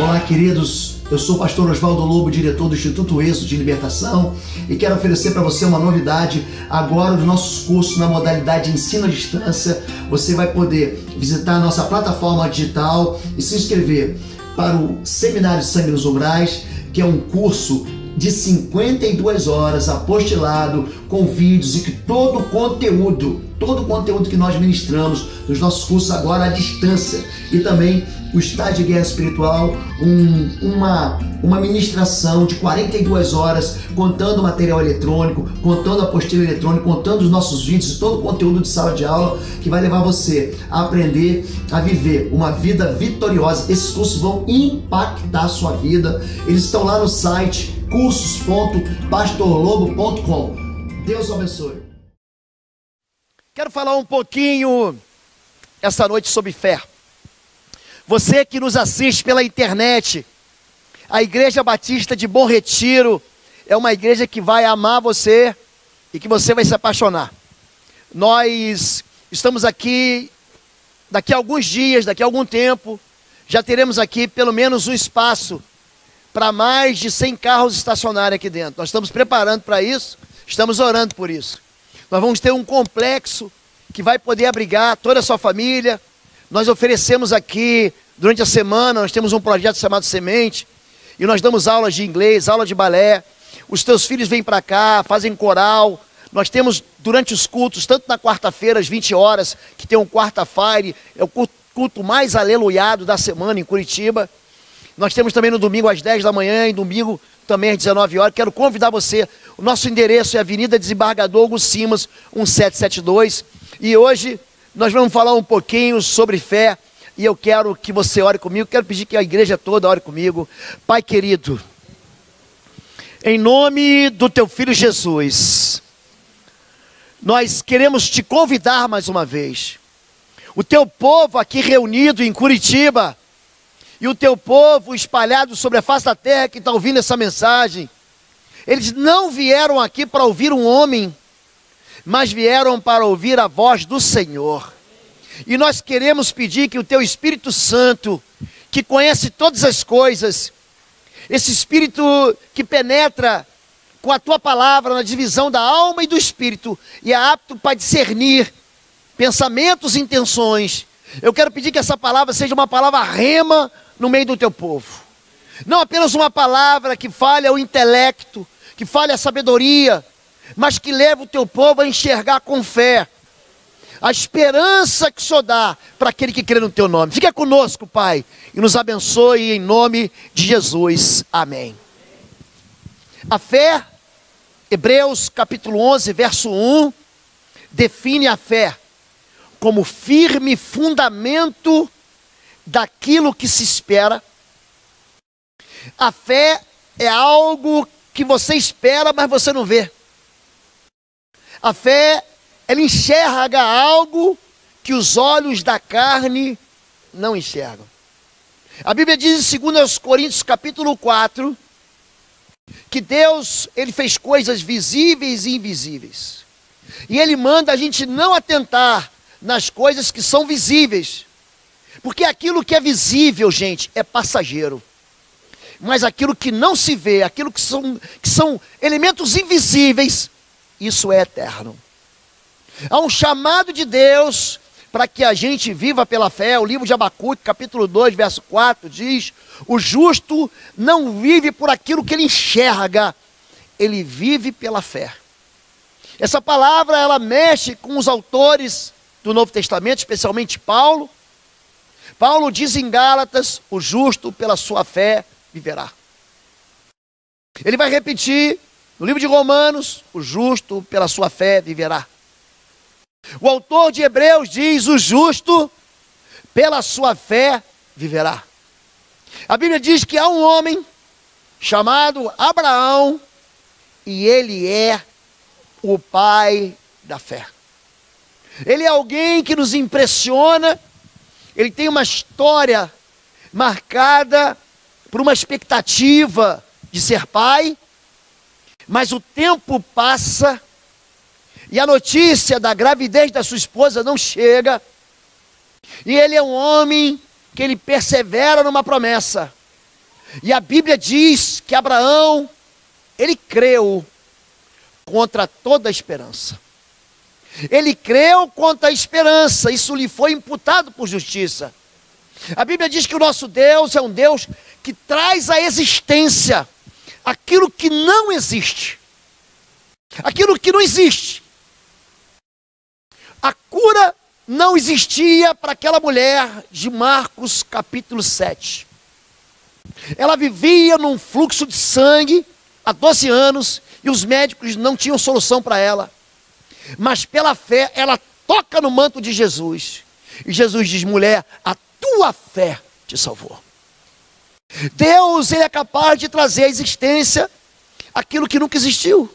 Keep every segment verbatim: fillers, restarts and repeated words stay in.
Olá, queridos, eu sou o pastor Oswaldo Lobo, diretor do Instituto Êxodo de Libertação, e quero oferecer para você uma novidade agora dos nossos cursos na modalidade ensino à distância. Você vai poder visitar a nossa plataforma digital e se inscrever para o Seminário Sangue nos Umbrais, que é um curso de cinquenta e duas horas, apostilado, com vídeos, e que todo o conteúdo, todo o conteúdo que nós ministramos nos nossos cursos agora à distância, e também o estágio de guerra espiritual, um, uma, uma ministração de quarenta e duas horas, contando material eletrônico, contando a apostila eletrônica, contando os nossos vídeos e todo o conteúdo de sala de aula, que vai levar você a aprender a viver uma vida vitoriosa. Esses cursos vão impactar a sua vida. Eles estão lá no site cursos ponto pastor lobo ponto com. Deus abençoe. Quero falar um pouquinho essa noite sobre fé. Você que nos assiste pela internet, a Igreja Batista de Bom Retiro é uma igreja que vai amar você e que você vai se apaixonar. Nós estamos aqui, daqui a alguns dias, daqui a algum tempo, já teremos aqui pelo menos um espaço para mais de cem carros estacionarem aqui dentro. Nós estamos preparando para isso, estamos orando por isso. Nós vamos ter um complexo que vai poder abrigar toda a sua família. Nós oferecemos aqui, durante a semana, nós temos um projeto chamado Semente, e nós damos aulas de inglês, aula de balé. Os teus filhos vêm para cá, fazem coral. Nós temos, durante os cultos, tanto na quarta-feira, às vinte horas, que tem um quarta-feira, é o culto mais aleluiado da semana em Curitiba. Nós temos também no domingo às dez da manhã, e domingo também às dezenove horas. Quero convidar você. O nosso endereço é Avenida Desembargador Hugo Simas, um sete sete dois. E hoje nós vamos falar um pouquinho sobre fé. E eu quero que você ore comigo. Quero pedir que a igreja toda ore comigo. Pai querido, em nome do teu Filho Jesus, nós queremos te convidar mais uma vez. O teu povo aqui reunido em Curitiba, e o teu povo espalhado sobre a face da terra que está ouvindo essa mensagem, eles não vieram aqui para ouvir um homem, mas vieram para ouvir a voz do Senhor. E nós queremos pedir que o teu Espírito Santo, que conhece todas as coisas, esse Espírito que penetra com a tua palavra na divisão da alma e do Espírito, e é apto para discernir pensamentos e intenções, eu quero pedir que essa palavra seja uma palavra rema no meio do teu povo. Não apenas uma palavra que fale ao intelecto, que fale à sabedoria, mas que leve o teu povo a enxergar com fé a esperança que o Senhor dá para aquele que crê no teu nome. Fica conosco, Pai, e nos abençoe em nome de Jesus. Amém. A fé, Hebreus capítulo onze, verso um, define a fé como firme fundamento daquilo que se espera. A fé é algo que você espera, mas você não vê. A fé, ela enxerga algo que os olhos da carne não enxergam. A Bíblia diz em dois Coríntios capítulo quatro, que Deus, Ele fez coisas visíveis e invisíveis. E Ele manda a gente não atentar nas coisas que são visíveis. Porque aquilo que é visível, gente, é passageiro. Mas aquilo que não se vê, aquilo que são, que são elementos invisíveis, isso é eterno. Há um chamado de Deus para que a gente viva pela fé. O livro de Abacuque, capítulo dois, verso quatro, diz: o justo não vive por aquilo que ele enxerga, ele vive pela fé. Essa palavra, ela mexe com os autores do Novo Testamento, especialmente Paulo. Paulo diz em Gálatas: o justo pela sua fé viverá. Ele vai repetir no livro de Romanos: o justo pela sua fé viverá. O autor de Hebreus diz: o justo pela sua fé viverá. A Bíblia diz que há um homem chamado Abraão, e ele é o pai da fé. Ele é alguém que nos impressiona. Ele tem uma história marcada por uma expectativa de ser pai, mas o tempo passa e a notícia da gravidez da sua esposa não chega, e ele é um homem que ele persevera numa promessa. E a Bíblia diz que Abraão, ele creu contra toda a esperança. Ele creu contra a esperança, isso lhe foi imputado por justiça. A Bíblia diz que o nosso Deus é um Deus que traz à existência aquilo que não existe. Aquilo que não existe. A cura não existia para aquela mulher de Marcos capítulo sete. Ela vivia num fluxo de sangue há doze anos e os médicos não tinham solução para ela. Mas pela fé ela toca no manto de Jesus. E Jesus diz: mulher, a tua fé te salvou. Deus, ele é capaz de trazer à existência aquilo que nunca existiu.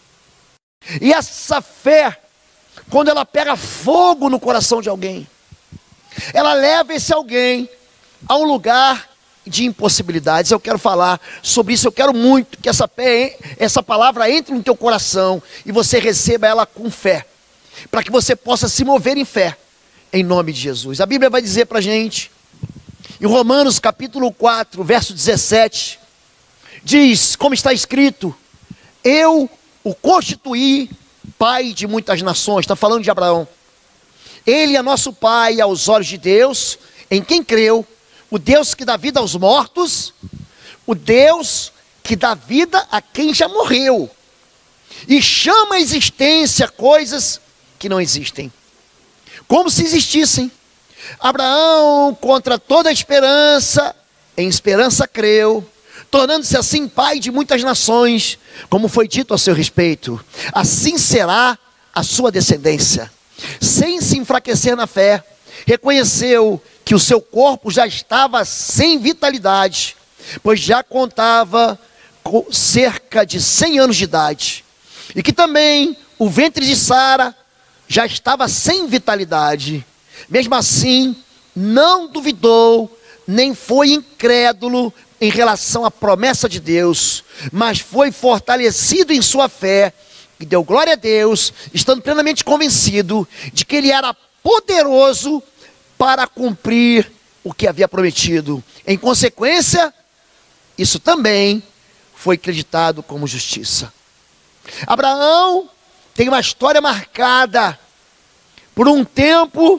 E essa fé, quando ela pega fogo no coração de alguém, ela leva esse alguém a um lugar de impossibilidades. Eu quero falar sobre isso. Eu quero muito que essa, fé, essa palavra entre no teu coração e você receba ela com fé, para que você possa se mover em fé, em nome de Jesus. A Bíblia vai dizer para a gente, em Romanos capítulo quatro, verso dezessete, diz, como está escrito: eu o constituí pai de muitas nações. Está falando de Abraão. Ele é nosso pai aos olhos de Deus, em quem creu, o Deus que dá vida aos mortos, o Deus que dá vida a quem já morreu, e chama à existência coisas que não existem, como se existissem. Abraão, contra toda a esperança, em esperança creu, tornando-se assim pai de muitas nações, como foi dito a seu respeito: assim será a sua descendência. Sem se enfraquecer na fé, reconheceu que o seu corpo já estava sem vitalidade, pois já contava com cerca de cem anos de idade, e que também o ventre de Sara já estava sem vitalidade. Mesmo assim, não duvidou, nem foi incrédulo em relação à promessa de Deus, mas foi fortalecido em sua fé, e deu glória a Deus, estando plenamente convencido de que ele era poderoso para cumprir o que havia prometido. Em consequência, isso também foi acreditado como justiça. Abraão tem uma história marcada por um tempo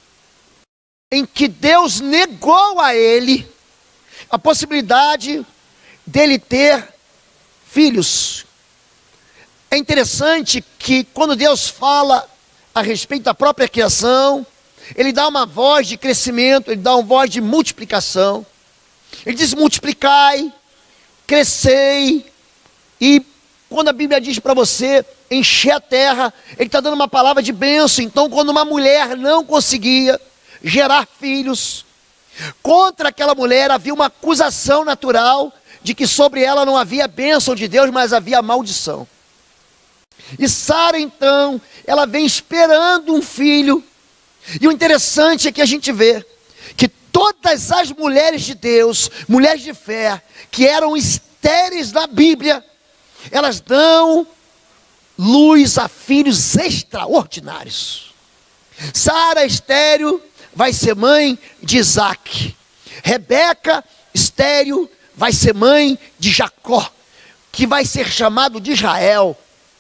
em que Deus negou a ele a possibilidade dele ter filhos. É interessante que quando Deus fala a respeito da própria criação, ele dá uma voz de crescimento, ele dá uma voz de multiplicação. Ele diz: multiplicai, crescei. E quando a Bíblia diz para você encher a terra, ele está dando uma palavra de bênção. Então, quando uma mulher não conseguia gerar filhos, contra aquela mulher havia uma acusação natural de que sobre ela não havia bênção de Deus, mas havia maldição. E Sara, então, ela vem esperando um filho. E o interessante é que a gente vê que todas as mulheres de Deus, mulheres de fé, que eram estéreis na Bíblia, elas dão luz a filhos extraordinários. Sara, estéril, vai ser mãe de Isaac. Rebeca, estéril, vai ser mãe de Jacó, que vai ser chamado de Israel.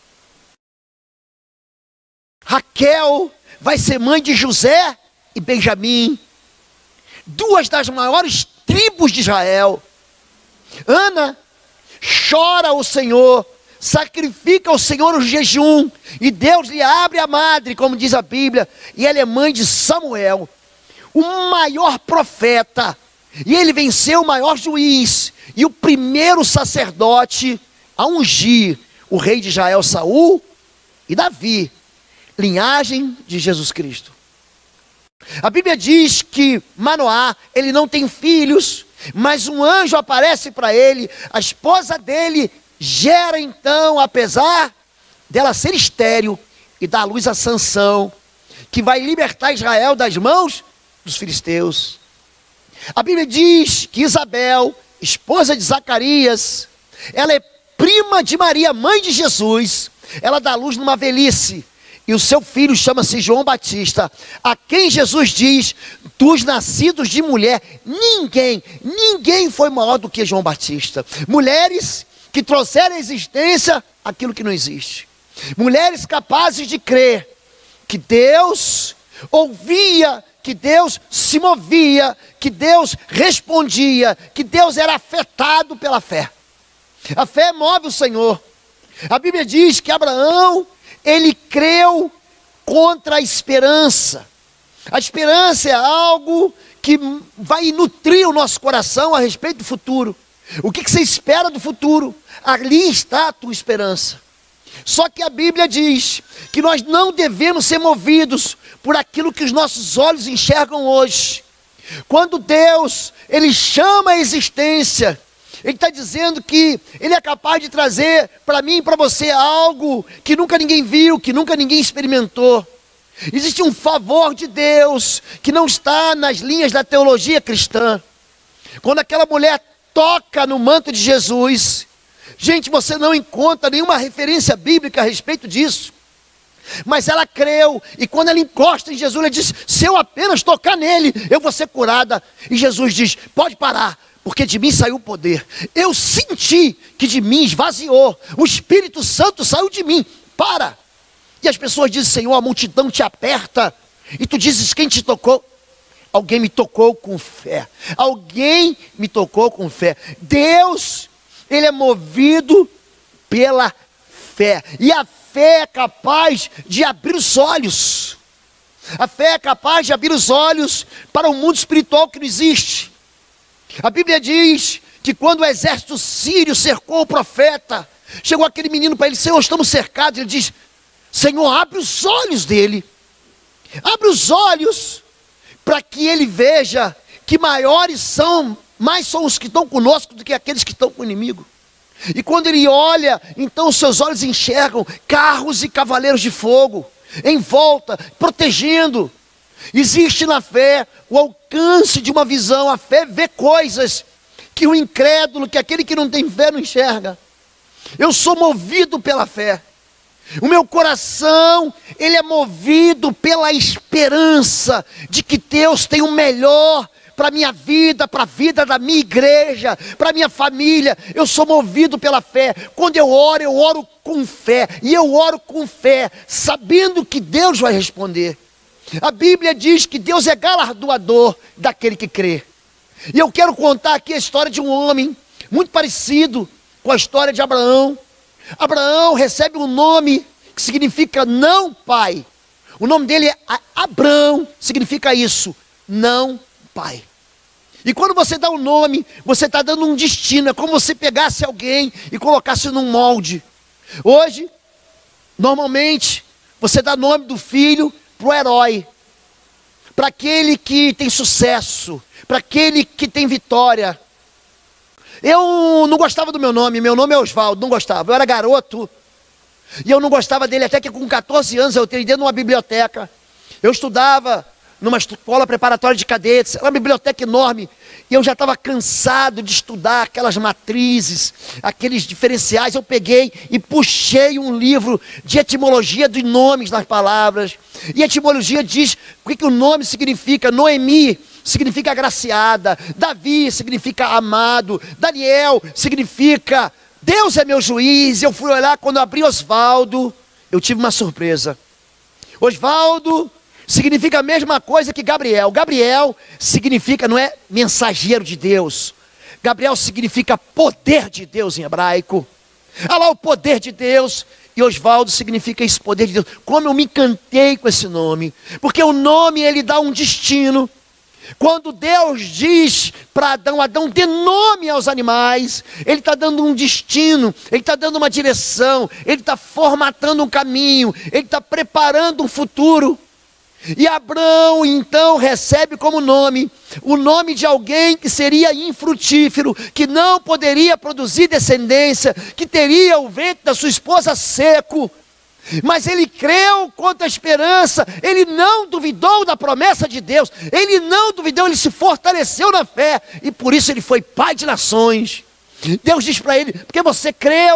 Raquel vai ser mãe de José e Benjamim, duas das maiores tribos de Israel. Ana chora ao Senhor, sacrifica ao Senhor o jejum, e Deus lhe abre a madre, como diz a Bíblia, e ela é mãe de Samuel, o maior profeta, e ele venceu o maior juiz, e o primeiro sacerdote a ungir o rei de Israel, Saul, e Davi, linhagem de Jesus Cristo. A Bíblia diz que Manoá, ele não tem filhos, mas um anjo aparece para ele, a esposa dele gera então, apesar dela ser estéril, e dá à luz a Sansão, que vai libertar Israel das mãos dos filisteus. A Bíblia diz que Isabel, esposa de Zacarias, ela é prima de Maria, mãe de Jesus, ela dá à luz numa velhice, e o seu filho chama-se João Batista, a quem Jesus diz, dos nascidos de mulher, ninguém, ninguém foi maior do que João Batista. Mulheres que trouxeram à existência aquilo que não existe. Mulheres capazes de crer que Deus ouvia, que Deus se movia, que Deus respondia, que Deus era afetado pela fé. A fé move o Senhor. A Bíblia diz que Abraão, ele creu contra a esperança. A esperança é algo que vai nutrir o nosso coração a respeito do futuro. O que, que você espera do futuro? Ali está a tua esperança. Só que a Bíblia diz que nós não devemos ser movidos por aquilo que os nossos olhos enxergam hoje. Quando Deus, Ele chama a existência, Ele está dizendo que Ele é capaz de trazer para mim e para você algo que nunca ninguém viu, que nunca ninguém experimentou. Existe um favor de Deus que não está nas linhas da teologia cristã. Quando aquela mulher toca no manto de Jesus, gente, você não encontra nenhuma referência bíblica a respeito disso. Mas ela creu, e quando ela encosta em Jesus, ela diz, se eu apenas tocar nele, eu vou ser curada. E Jesus diz, pode parar, porque de mim saiu o poder. Eu senti que de mim esvaziou, o Espírito Santo saiu de mim, para. E as pessoas dizem, Senhor, a multidão te aperta, e tu dizes, quem te tocou? Alguém me tocou com fé, alguém me tocou com fé. Deus, Ele é movido pela fé, e a fé é capaz de abrir os olhos. A fé é capaz de abrir os olhos para um mundo espiritual que não existe. A Bíblia diz que quando o exército sírio cercou o profeta, chegou aquele menino para ele, Senhor, estamos cercados. Ele diz, Senhor, abre os olhos dele, abre os olhos, para que ele veja que maiores são, mais são os que estão conosco do que aqueles que estão com o inimigo. E quando ele olha, então os seus olhos enxergam carros e cavaleiros de fogo, em volta, protegendo. Existe na fé o alcance de uma visão. A fé vê coisas que o incrédulo, que aquele que não tem fé não enxerga. Eu sou movido pela fé. O meu coração, ele é movido pela esperança de que Deus tem o melhor para a minha vida, para a vida da minha igreja, para a minha família. Eu sou movido pela fé. Quando eu oro, eu oro com fé. E eu oro com fé, sabendo que Deus vai responder. A Bíblia diz que Deus é galardoador daquele que crê. E eu quero contar aqui a história de um homem muito parecido com a história de Abraão. Abraão recebe um nome que significa não pai. O nome dele é Abrão, significa isso, não pai. E quando você dá um nome, você está dando um destino. É como você pegasse alguém e colocasse num molde. Hoje, normalmente, você dá nome do filho para o herói, para aquele que tem sucesso, para aquele que tem vitória. Eu não gostava do meu nome, meu nome é Osvaldo, não gostava. Eu era garoto e eu não gostava dele, até que com quatorze anos eu entrei dentro de uma biblioteca. Eu estudava numa escola preparatória de cadetes, era uma biblioteca enorme, e eu já estava cansado de estudar aquelas matrizes, aqueles diferenciais. Eu peguei e puxei um livro de etimologia de nomes das palavras, e a etimologia diz o que, que o nome significa. Noemi significa agraciada, Davi significa amado, Daniel significa Deus é meu juiz. Eu fui olhar, quando eu abri Osvaldo, eu tive uma surpresa. Osvaldo significa a mesma coisa que Gabriel. Gabriel significa, não é mensageiro de Deus, Gabriel significa poder de Deus em hebraico. Olha lá o poder de Deus. E Osvaldo significa esse poder de Deus. Como eu me encantei com esse nome, porque o nome, ele dá um destino. Quando Deus diz para Adão, Adão, dê nome aos animais, Ele está dando um destino, Ele está dando uma direção, Ele está formatando um caminho, Ele está preparando um futuro. E Abrão então recebe como nome o nome de alguém que seria infrutífero, que não poderia produzir descendência, que teria o ventre da sua esposa seco. Mas ele creu contra a esperança, ele não duvidou da promessa de Deus, ele não duvidou, ele se fortaleceu na fé, e por isso ele foi pai de nações. Deus diz para ele, porque você creu,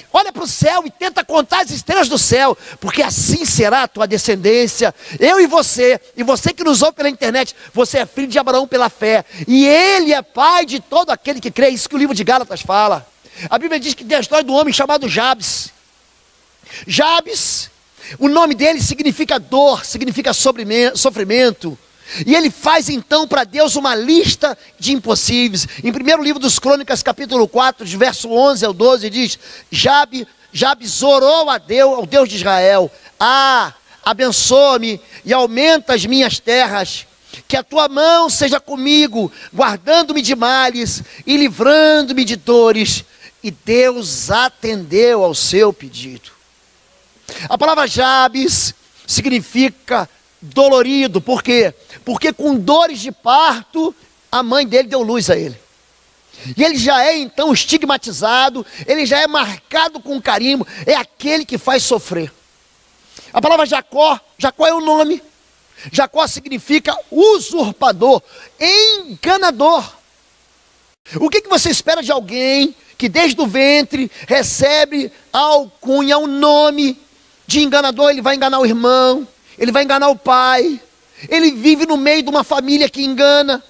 olha para o céu e tenta contar as estrelas do céu, porque assim será a tua descendência. Eu e você, e você que nos ouve pela internet, você é filho de Abraão pela fé, e ele é pai de todo aquele que crê. Isso que o livro de Gálatas fala. A Bíblia diz que tem a história do homem chamado Jabes. Jabes, o nome dele significa dor, significa sofrimento. E ele faz então para Deus uma lista de impossíveis. Em primeiro livro dos Crônicas, capítulo quatro, de verso onze ao doze, diz: Jabe, Jabes orou a Deus, ao Deus de Israel: Ah, abençoa-me e aumenta as minhas terras, que a tua mão seja comigo, guardando-me de males e livrando-me de dores. E Deus atendeu ao seu pedido. A palavra Jabes significa dolorido. Por quê? Porque com dores de parto, a mãe dele deu luz a ele. E ele já é então estigmatizado, ele já é marcado com carimbo, é aquele que faz sofrer. A palavra Jacó, Jacó é o nome. Jacó significa usurpador, enganador. O que, que você espera de alguém que desde o ventre recebe a alcunha, o nome de enganador? Ele vai enganar o irmão, ele vai enganar o pai, ele vive no meio de uma família que engana.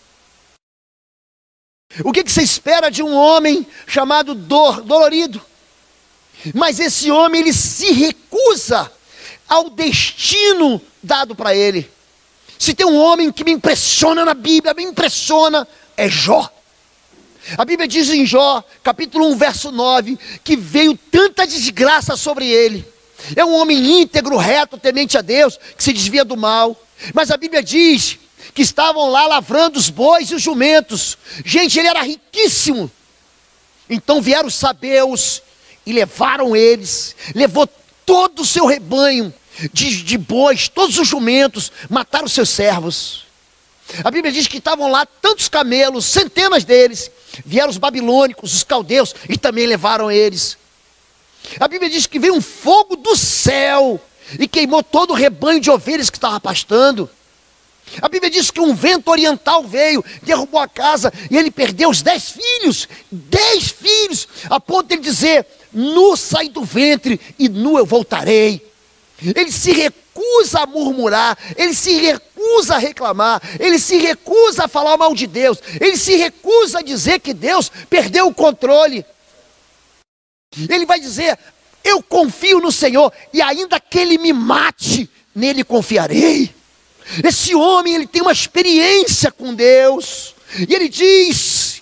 O que, que você espera de um homem chamado dor, dolorido? Mas esse homem, ele se recusa ao destino dado para ele. Se tem um homem que me impressiona na Bíblia, me impressiona, é Jó. A Bíblia diz em Jó, capítulo um, verso nove, que veio tanta desgraça sobre ele. É um homem íntegro, reto, temente a Deus, que se desvia do mal. Mas a Bíblia diz que estavam lá lavrando os bois e os jumentos. Gente, ele era riquíssimo. Então vieram os sabeus e levaram eles, levou todo o seu rebanho de, de bois, todos os jumentos, mataram seus servos. A Bíblia diz que estavam lá tantos camelos, centenas deles. Vieram os babilônicos, os caldeus, e também levaram eles. A Bíblia diz que veio um fogo do céu e queimou todo o rebanho de ovelhas que estava pastando. A Bíblia diz que um vento oriental veio, derrubou a casa, e ele perdeu os dez filhos, dez filhos, a ponto de ele dizer: nu saí do ventre e nu eu voltarei. Ele se recusa a murmurar, ele se recusa a reclamar, ele se recusa a falar mal de Deus, ele se recusa a dizer que Deus perdeu o controle. Ele vai dizer: eu confio no Senhor, e ainda que Ele me mate, nele confiarei. Esse homem, ele tem uma experiência com Deus, e ele diz: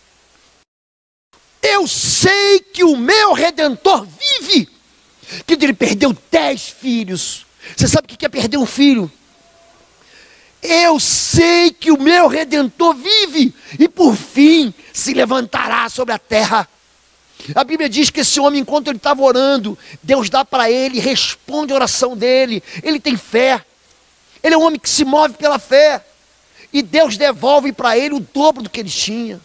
eu sei que o meu Redentor vive. Que ele perdeu dez filhos. Você sabe o que é perder um filho? Eu sei que o meu Redentor vive, e por fim se levantará sobre a terra. A Bíblia diz que esse homem, enquanto ele estava orando, Deus dá para ele, responde a oração dele. Ele tem fé, ele é um homem que se move pela fé, e Deus devolve para ele o dobro do que ele tinha.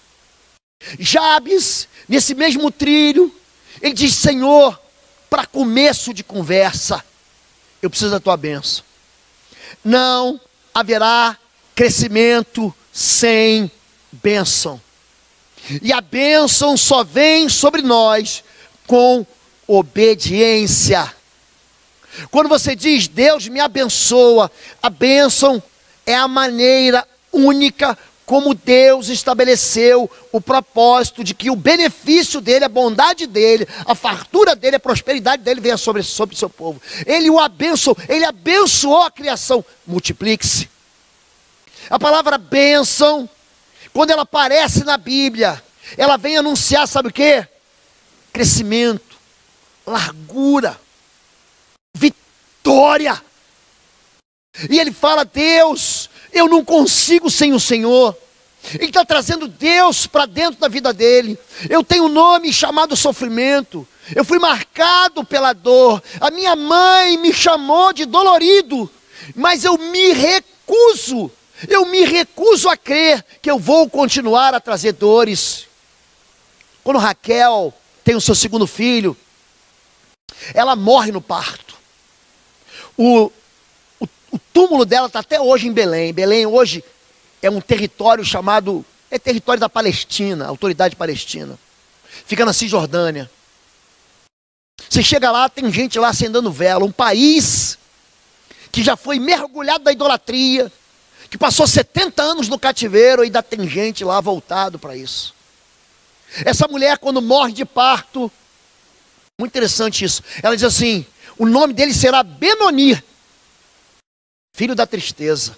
Jabes, nesse mesmo trilho, ele diz: Senhor, para começo de conversa, eu preciso da tua bênção. Não haverá crescimento sem bênção. E a bênção só vem sobre nós com obediência. Quando você diz: Deus me abençoa, a bênção é a maneira única como Deus estabeleceu o propósito de que o benefício dele, a bondade dele, a fartura dele, a prosperidade dele venha sobre, sobre o seu povo. Ele o abençoou, ele abençoou a criação. Multiplique-se. A palavra bênção, quando ela aparece na Bíblia, ela vem anunciar, sabe o quê? Crescimento, largura, vitória. E ele fala: Deus, eu não consigo sem o Senhor. Ele está trazendo Deus para dentro da vida dele. Eu tenho um nome chamado sofrimento. Eu fui marcado pela dor. A minha mãe me chamou de dolorido. Mas eu me recuso. Eu me recuso a crer que eu vou continuar a trazer dores. Quando Raquel tem o seu segundo filho, ela morre no parto. O O túmulo dela está até hoje em Belém. Belém hoje é um território chamado, é território da Palestina, Autoridade Palestina. Fica na Cisjordânia. Você chega lá, tem gente lá acendendo vela, um país que já foi mergulhado na idolatria, que passou setenta anos no cativeiro, e ainda tem gente lá voltado para isso. Essa mulher, quando morre de parto, muito interessante isso, ela diz assim, o nome dele será Benoni, filho da tristeza.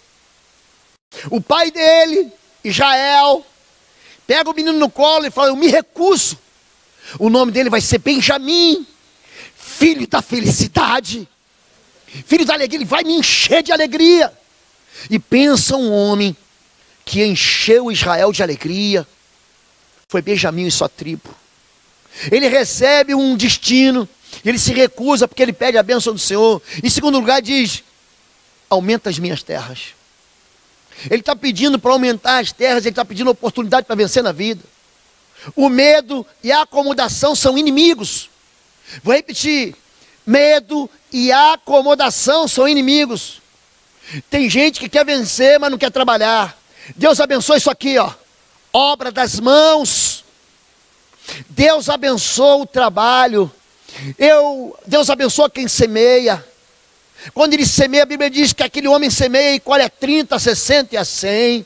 O pai dele, Israel, pega o menino no colo e fala, eu me recuso. O nome dele vai ser Benjamim, filho da felicidade, filho da alegria, ele vai me encher de alegria. E pensa um homem que encheu Israel de alegria, foi Benjamim e sua tribo. Ele recebe um destino, ele se recusa porque ele pede a bênção do Senhor. Em segundo lugar diz, aumenta as minhas terras. Ele está pedindo para aumentar as terras, ele está pedindo oportunidade para vencer na vida. O medo e a acomodação são inimigos. Vou repetir, medo e a acomodação são inimigos. Tem gente que quer vencer, mas não quer trabalhar. Deus abençoe isso aqui, ó. Obra das mãos. Deus abençoa o trabalho. Eu, Deus abençoa quem semeia. Quando ele semeia, a Bíblia diz que aquele homem semeia e colhe a trinta, a sessenta e a cem.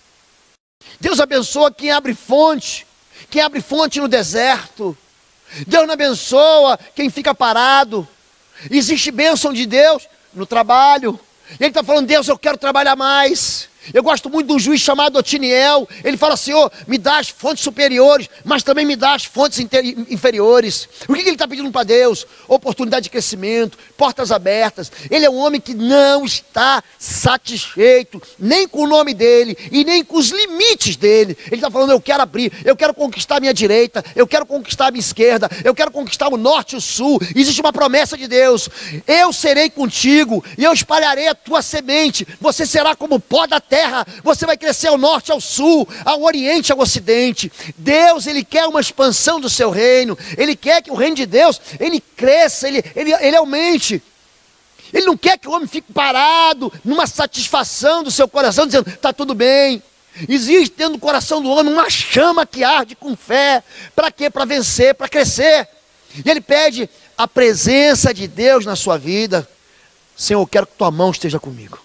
Deus abençoa quem abre fonte, quem abre fonte no deserto. Deus não abençoa quem fica parado. Existe bênção de Deus no trabalho. Ele está falando, Deus, eu quero trabalhar mais. Eu gosto muito de um juiz chamado Otiniel. Ele fala, Senhor, me dá as fontes superiores, mas também me dá as fontes inferiores. O que, que ele está pedindo para Deus? Oportunidade de crescimento, portas abertas. Ele é um homem que não está satisfeito, nem com o nome dele, e nem com os limites dele. Ele está falando, eu quero abrir, eu quero conquistar a minha direita, eu quero conquistar a minha esquerda, eu quero conquistar o norte e o sul. Existe uma promessa de Deus, eu serei contigo, e eu espalharei a tua semente, você será como o pó da terra. Você vai crescer ao norte, ao sul, ao oriente, ao ocidente. Deus, Ele quer uma expansão do seu reino. Ele quer que o reino de Deus, Ele cresça, Ele, ele, ele aumente. Ele não quer que o homem fique parado, numa satisfação do seu coração, dizendo, está tudo bem. Existe dentro do coração do homem uma chama que arde com fé. Para quê? Para vencer, para crescer. E ele pede a presença de Deus na sua vida. Senhor, eu quero que tua mão esteja comigo.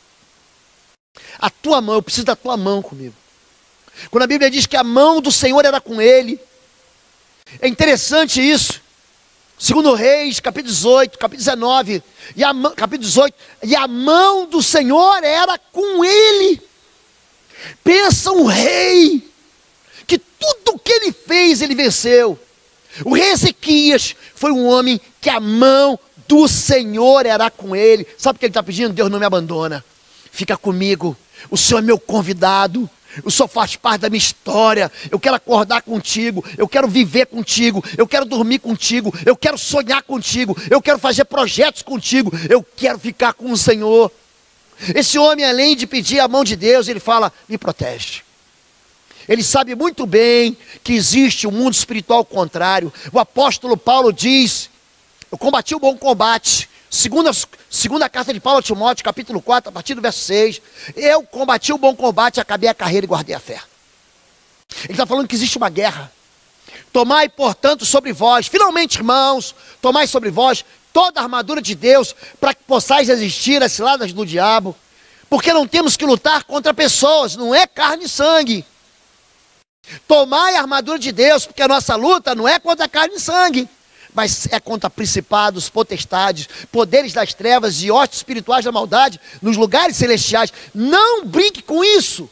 A tua mão, eu preciso da tua mão comigo. Quando a Bíblia diz que a mão do Senhor era com ele, é interessante isso. Segundo Reis, capítulo dezoito, capítulo dezenove, e a, capítulo dezoito, e a mão do Senhor era com ele. Pensa um rei, que tudo que ele fez, ele venceu. O rei Ezequias foi um homem que a mão do Senhor era com ele. Sabe o que ele está pedindo? Deus, não me abandona. Fica comigo, o Senhor é meu convidado, o Senhor faz parte da minha história, eu quero acordar contigo, eu quero viver contigo, eu quero dormir contigo, eu quero sonhar contigo, eu quero fazer projetos contigo, eu quero ficar com o Senhor. Esse homem, além de pedir a mão de Deus, ele fala, me protege. Ele sabe muito bem que existe um mundo espiritual contrário. O apóstolo Paulo diz, eu combati o bom combate. Segunda, segunda carta de Paulo a Timóteo, capítulo quatro, a partir do verso seis. Eu combati o bom combate, acabei a carreira e guardei a fé. Ele está falando que existe uma guerra. Tomai, portanto, sobre vós, finalmente, irmãos, tomai sobre vós toda a armadura de Deus, para que possais resistir às ciladas do diabo. Porque não temos que lutar contra pessoas, não é carne e sangue. Tomai a armadura de Deus, porque a nossa luta não é contra carne e sangue, mas é contra principados, potestades, poderes das trevas e hostes espirituais da maldade nos lugares celestiais. Não brinque com isso.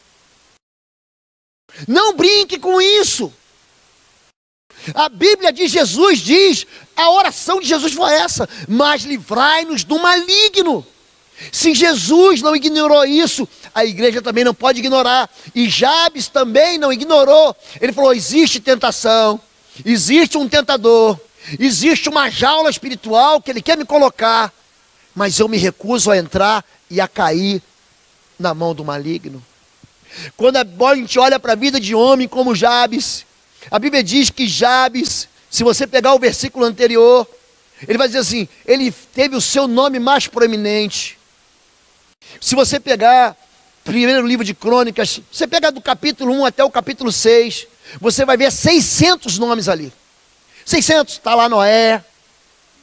Não brinque com isso. A Bíblia de Jesus diz, a oração de Jesus foi essa, mas livrai-nos do maligno. Se Jesus não ignorou isso, a igreja também não pode ignorar. E Jabes também não ignorou. Ele falou, existe tentação, existe um tentador, existe uma jaula espiritual que ele quer me colocar, mas eu me recuso a entrar e a cair na mão do maligno. Quando a gente olha para a vida de homem como Jabes, a Bíblia diz que Jabes, se você pegar o versículo anterior, ele vai dizer assim, ele teve o seu nome mais proeminente. Se você pegar primeiro livro de Crônicas, você pega do capítulo um até o capítulo seis, você vai ver seiscentos nomes ali. seiscentos, está lá Noé,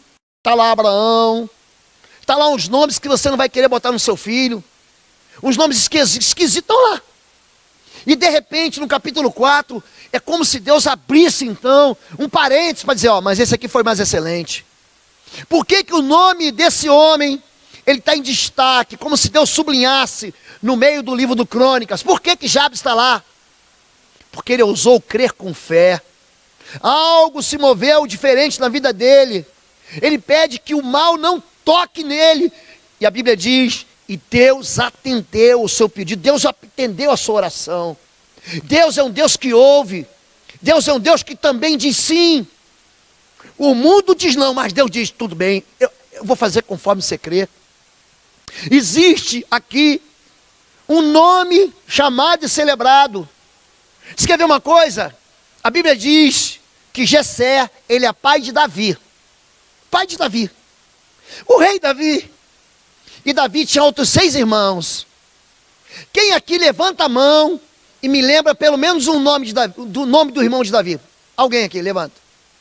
Está lá Abraão, está lá uns nomes que você não vai querer botar no seu filho, uns nomes esquisitos estão lá. E de repente, no capítulo quatro, é como se Deus abrisse então um parênteses para dizer, ó, mas esse aqui foi mais excelente. Por que que o nome desse homem, ele está em destaque, como se Deus sublinhasse no meio do livro do Crônicas? Por que que Jabes está lá? Porque ele ousou crer com fé. Algo se moveu diferente na vida dele. Ele pede que o mal não toque nele. E a Bíblia diz, e Deus atendeu o seu pedido, Deus atendeu a sua oração. Deus é um Deus que ouve, Deus é um Deus que também diz sim. O mundo diz não, mas Deus diz, tudo bem, eu, eu vou fazer conforme você crê. Existe aqui um nome chamado e celebrado. Você quer ver uma coisa? A Bíblia diz que Jessé, ele é pai de Davi. Pai de Davi. O rei Davi. E Davi tinha outros seis irmãos. Quem aqui levanta a mão e me lembra pelo menos um nome de Davi, do nome do irmão de Davi? Alguém aqui, levanta.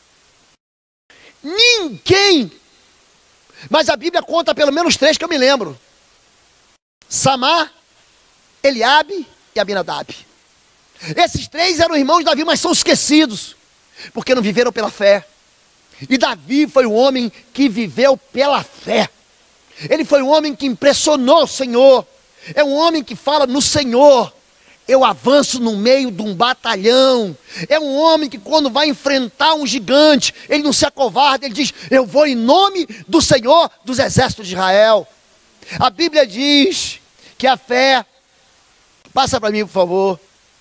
Ninguém. Mas a Bíblia conta pelo menos três que eu me lembro. Samar, Eliabe e Abinadab. Esses três eram irmãos de Davi, mas são esquecidos, porque não viveram pela fé. E Davi foi um homem que viveu pela fé. Ele foi um homem que impressionou o Senhor. É um homem que fala no Senhor. Eu avanço no meio de um batalhão. É um homem que quando vai enfrentar um gigante, ele não se acovarda, ele diz, eu vou em nome do Senhor dos exércitos de Israel. A Bíblia diz que a fé, passa para mim por favor.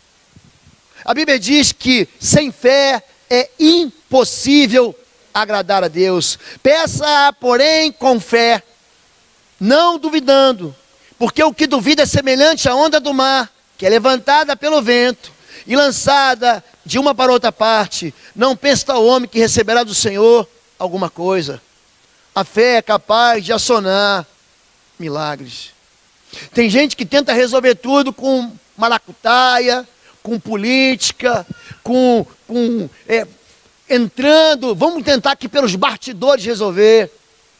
A Bíblia diz que sem fé é impossível agradar a Deus. Peça, porém, com fé, não duvidando, porque o que duvida é semelhante à onda do mar, que é levantada pelo vento e lançada de uma para outra parte. Não pense tal homem que receberá do Senhor alguma coisa. A fé é capaz de acionar milagres. Tem gente que tenta resolver tudo com maracutaia, com política, com, com é, entrando, vamos tentar aqui pelos bastidores resolver.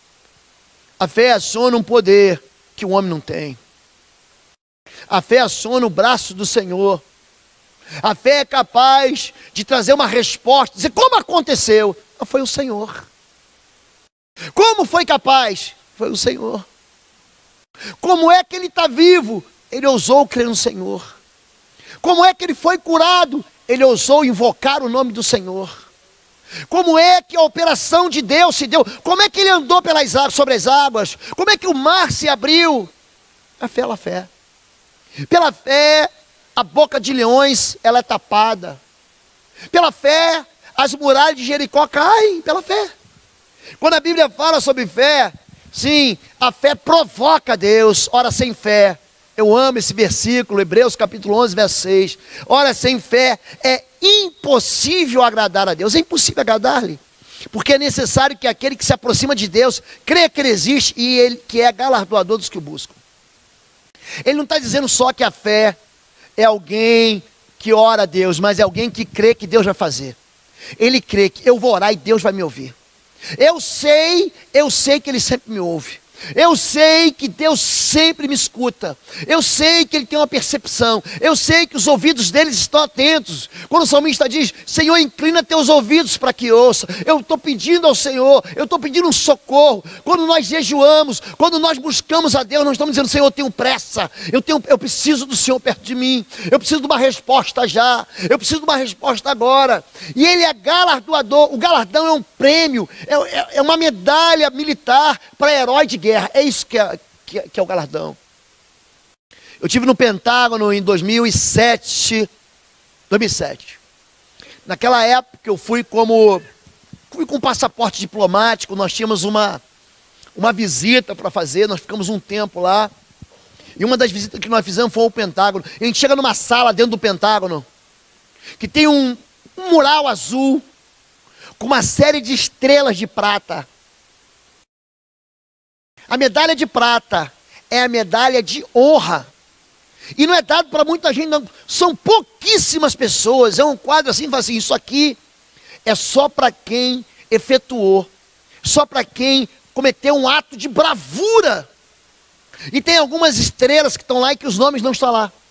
A fé aciona um poder que o homem não tem. A fé aciona o braço do Senhor. A fé é capaz de trazer uma resposta, dizer como aconteceu? Foi o Senhor. Como foi capaz? Foi o Senhor. Como é que ele está vivo? Ele ousou crer no Senhor. Como é que ele foi curado? Ele ousou invocar o nome do Senhor. Como é que a operação de Deus se deu? Como é que ele andou pelas águas, sobre as águas? Como é que o mar se abriu? A fé, pela fé. Pela fé, a boca de leões, ela é tapada. Pela fé, as muralhas de Jericó caem, pela fé. Quando a Bíblia fala sobre fé, sim, a fé provoca Deus. Ora, sem fé, eu amo esse versículo, Hebreus capítulo onze, verso seis. Ora, sem fé é impossível agradar a Deus. É impossível agradar-lhe, porque é necessário que aquele que se aproxima de Deus creia que ele existe e ele que é galardoador dos que o buscam. Ele não está dizendo só que a fé é alguém que ora a Deus, mas é alguém que crê que Deus vai fazer. Ele crê que eu vou orar e Deus vai me ouvir. Eu sei, eu sei que ele sempre me ouve. Eu sei que Deus sempre me escuta. Eu sei que Ele tem uma percepção. Eu sei que os ouvidos deles estão atentos. Quando o salmista diz, Senhor, inclina teus ouvidos para que ouça. Eu estou pedindo ao Senhor, eu estou pedindo um socorro. Quando nós jejuamos, quando nós buscamos a Deus, nós estamos dizendo, Senhor, eu tenho pressa. Eu, tenho, eu preciso do Senhor perto de mim. Eu preciso de uma resposta já. Eu preciso de uma resposta agora. E Ele é galardoador. O galardão é um prêmio, é, é, é uma medalha militar para herói de guerra. É isso que é, que, é, que é o galardão. Eu estive no Pentágono em dois mil e sete. dois mil e sete. Naquela época eu fui como fui com passaporte diplomático. Nós tínhamos uma, uma visita para fazer. Nós ficamos um tempo lá. E uma das visitas que nós fizemos foi ao Pentágono. A gente chega numa sala dentro do Pentágono que tem um, um mural azul com uma série de estrelas de prata. A medalha de prata é a medalha de honra. E não é dado para muita gente, não. São pouquíssimas pessoas. É um quadro assim, fala assim, isso aqui é só para quem efetuou só para quem cometeu um ato de bravura. E tem algumas estrelas que estão lá e que os nomes não estão lá.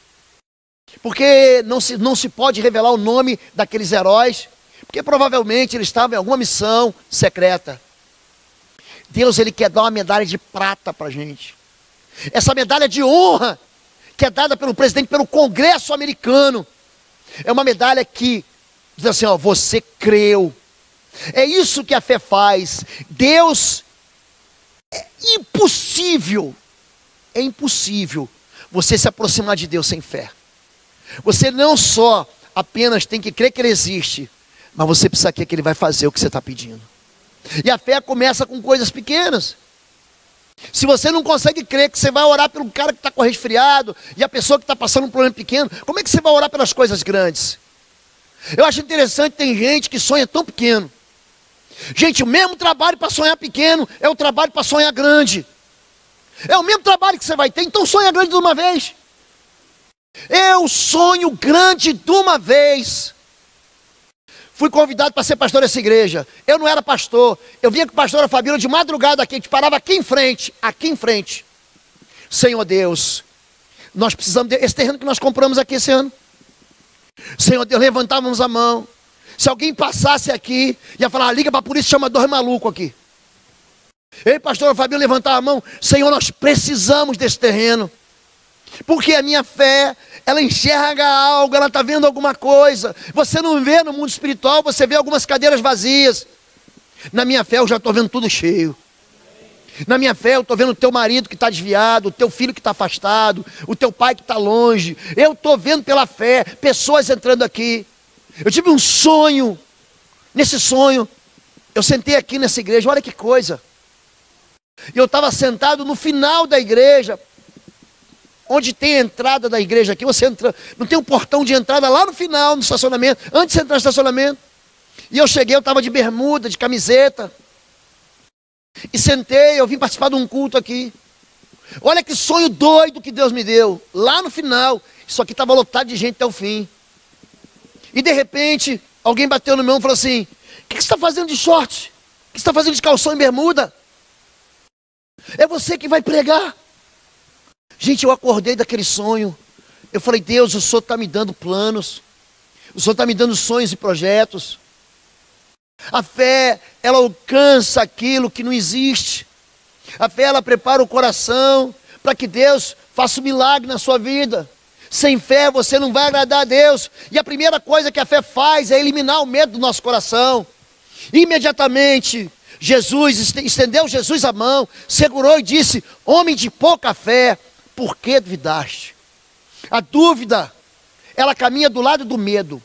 Porque não se, não se pode revelar o nome daqueles heróis, porque provavelmente eles estavam em alguma missão secreta. Deus, ele quer dar uma medalha de prata para a gente. Essa medalha de honra, que é dada pelo presidente, pelo Congresso americano, é uma medalha que diz assim, ó, você creu. É isso que a fé faz. Deus, é impossível, é impossível você se aproximar de Deus sem fé. Você não só apenas tem que crer que Ele existe, mas você precisa crer que Ele vai fazer o que você está pedindo. E a fé começa com coisas pequenas. Se você não consegue crer que você vai orar pelo cara que está com resfriado e a pessoa que está passando um problema pequeno, como é que você vai orar pelas coisas grandes? Eu acho interessante, tem gente que sonha tão pequeno. Gente, o mesmo trabalho para sonhar pequeno é o trabalho para sonhar grande. É o mesmo trabalho que você vai ter, então sonha grande de uma vez. Eu sonho grande de uma vez. Fui convidado para ser pastor dessa igreja. Eu não era pastor. Eu vinha com a pastora Fabíola de madrugada aqui. A gente parava aqui em frente. Aqui em frente. Senhor Deus, nós precisamos desse terreno que nós compramos aqui esse ano. Senhor Deus, levantávamos a mão. Se alguém passasse aqui, ia falar, ah, liga para a polícia, chama dois malucos aqui. Eu e a pastora Fabíola levantava a mão. Senhor, nós precisamos desse terreno. Porque a minha fé, ela enxerga algo, ela está vendo alguma coisa. Você não vê no mundo espiritual, você vê algumas cadeiras vazias. Na minha fé eu já estou vendo tudo cheio. Na minha fé eu estou vendo o teu marido que está desviado, o teu filho que está afastado, o teu pai que está longe. Eu estou vendo pela fé pessoas entrando aqui. Eu tive um sonho. Nesse sonho, eu sentei aqui nessa igreja, olha que coisa. E eu estava sentado no final da igreja, onde tem a entrada da igreja aqui, você entra, não tem um portão de entrada lá no final, no estacionamento, antes de entrar no estacionamento. E eu cheguei, eu estava de bermuda, de camiseta. E sentei, eu vim participar de um culto aqui. Olha que sonho doido que Deus me deu. Lá no final, isso aqui estava lotado de gente até o fim. E de repente, alguém bateu no meu ombro e falou assim, o que, que você está fazendo de short? O que você está fazendo de calção e bermuda? É você que vai pregar. Gente, eu acordei daquele sonho. Eu falei, Deus, o Senhor está me dando planos. O Senhor está me dando sonhos e projetos. A fé, ela alcança aquilo que não existe. A fé, ela prepara o coração para que Deus faça um milagre na sua vida. Sem fé, você não vai agradar a Deus. E a primeira coisa que a fé faz é eliminar o medo do nosso coração. Imediatamente, Jesus, estendeu Jesus a mão, segurou e disse, homem de pouca fé, por que duvidaste? A dúvida, ela caminha do lado do medo.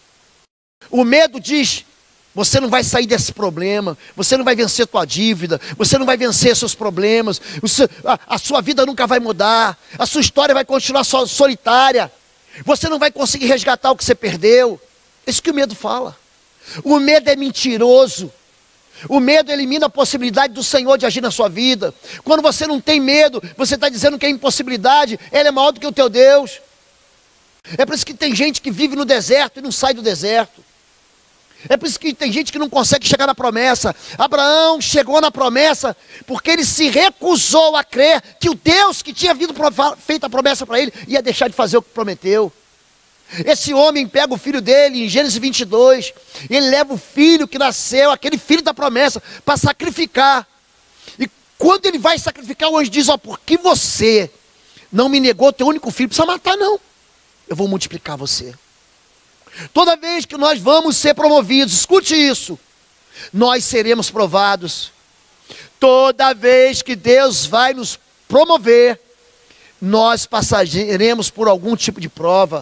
O medo diz, você não vai sair desse problema, você não vai vencer tua dívida, você não vai vencer seus problemas, você, a, a sua vida nunca vai mudar, a sua história vai continuar so, solitária, você não vai conseguir resgatar o que você perdeu. É isso que o medo fala. O medo é mentiroso. O medo elimina a possibilidade do Senhor de agir na sua vida. Quando você não tem medo, você está dizendo que a impossibilidade, ela é maior do que o teu Deus. É por isso que tem gente que vive no deserto e não sai do deserto. É por isso que tem gente que não consegue chegar na promessa. Abraão chegou na promessa porque ele se recusou a crer que o Deus que tinha vindo feito a promessa para ele ia deixar de fazer o que prometeu. Esse homem pega o filho dele em Gênesis vinte e dois, ele leva o filho que nasceu, aquele filho da promessa, para sacrificar. E quando ele vai sacrificar, o anjo diz, ó, por que você não me negou teu único filho? Não precisa matar não, eu vou multiplicar você. Toda vez que nós vamos ser promovidos, escute isso, nós seremos provados. Toda vez que Deus vai nos promover, nós passaremos por algum tipo de prova.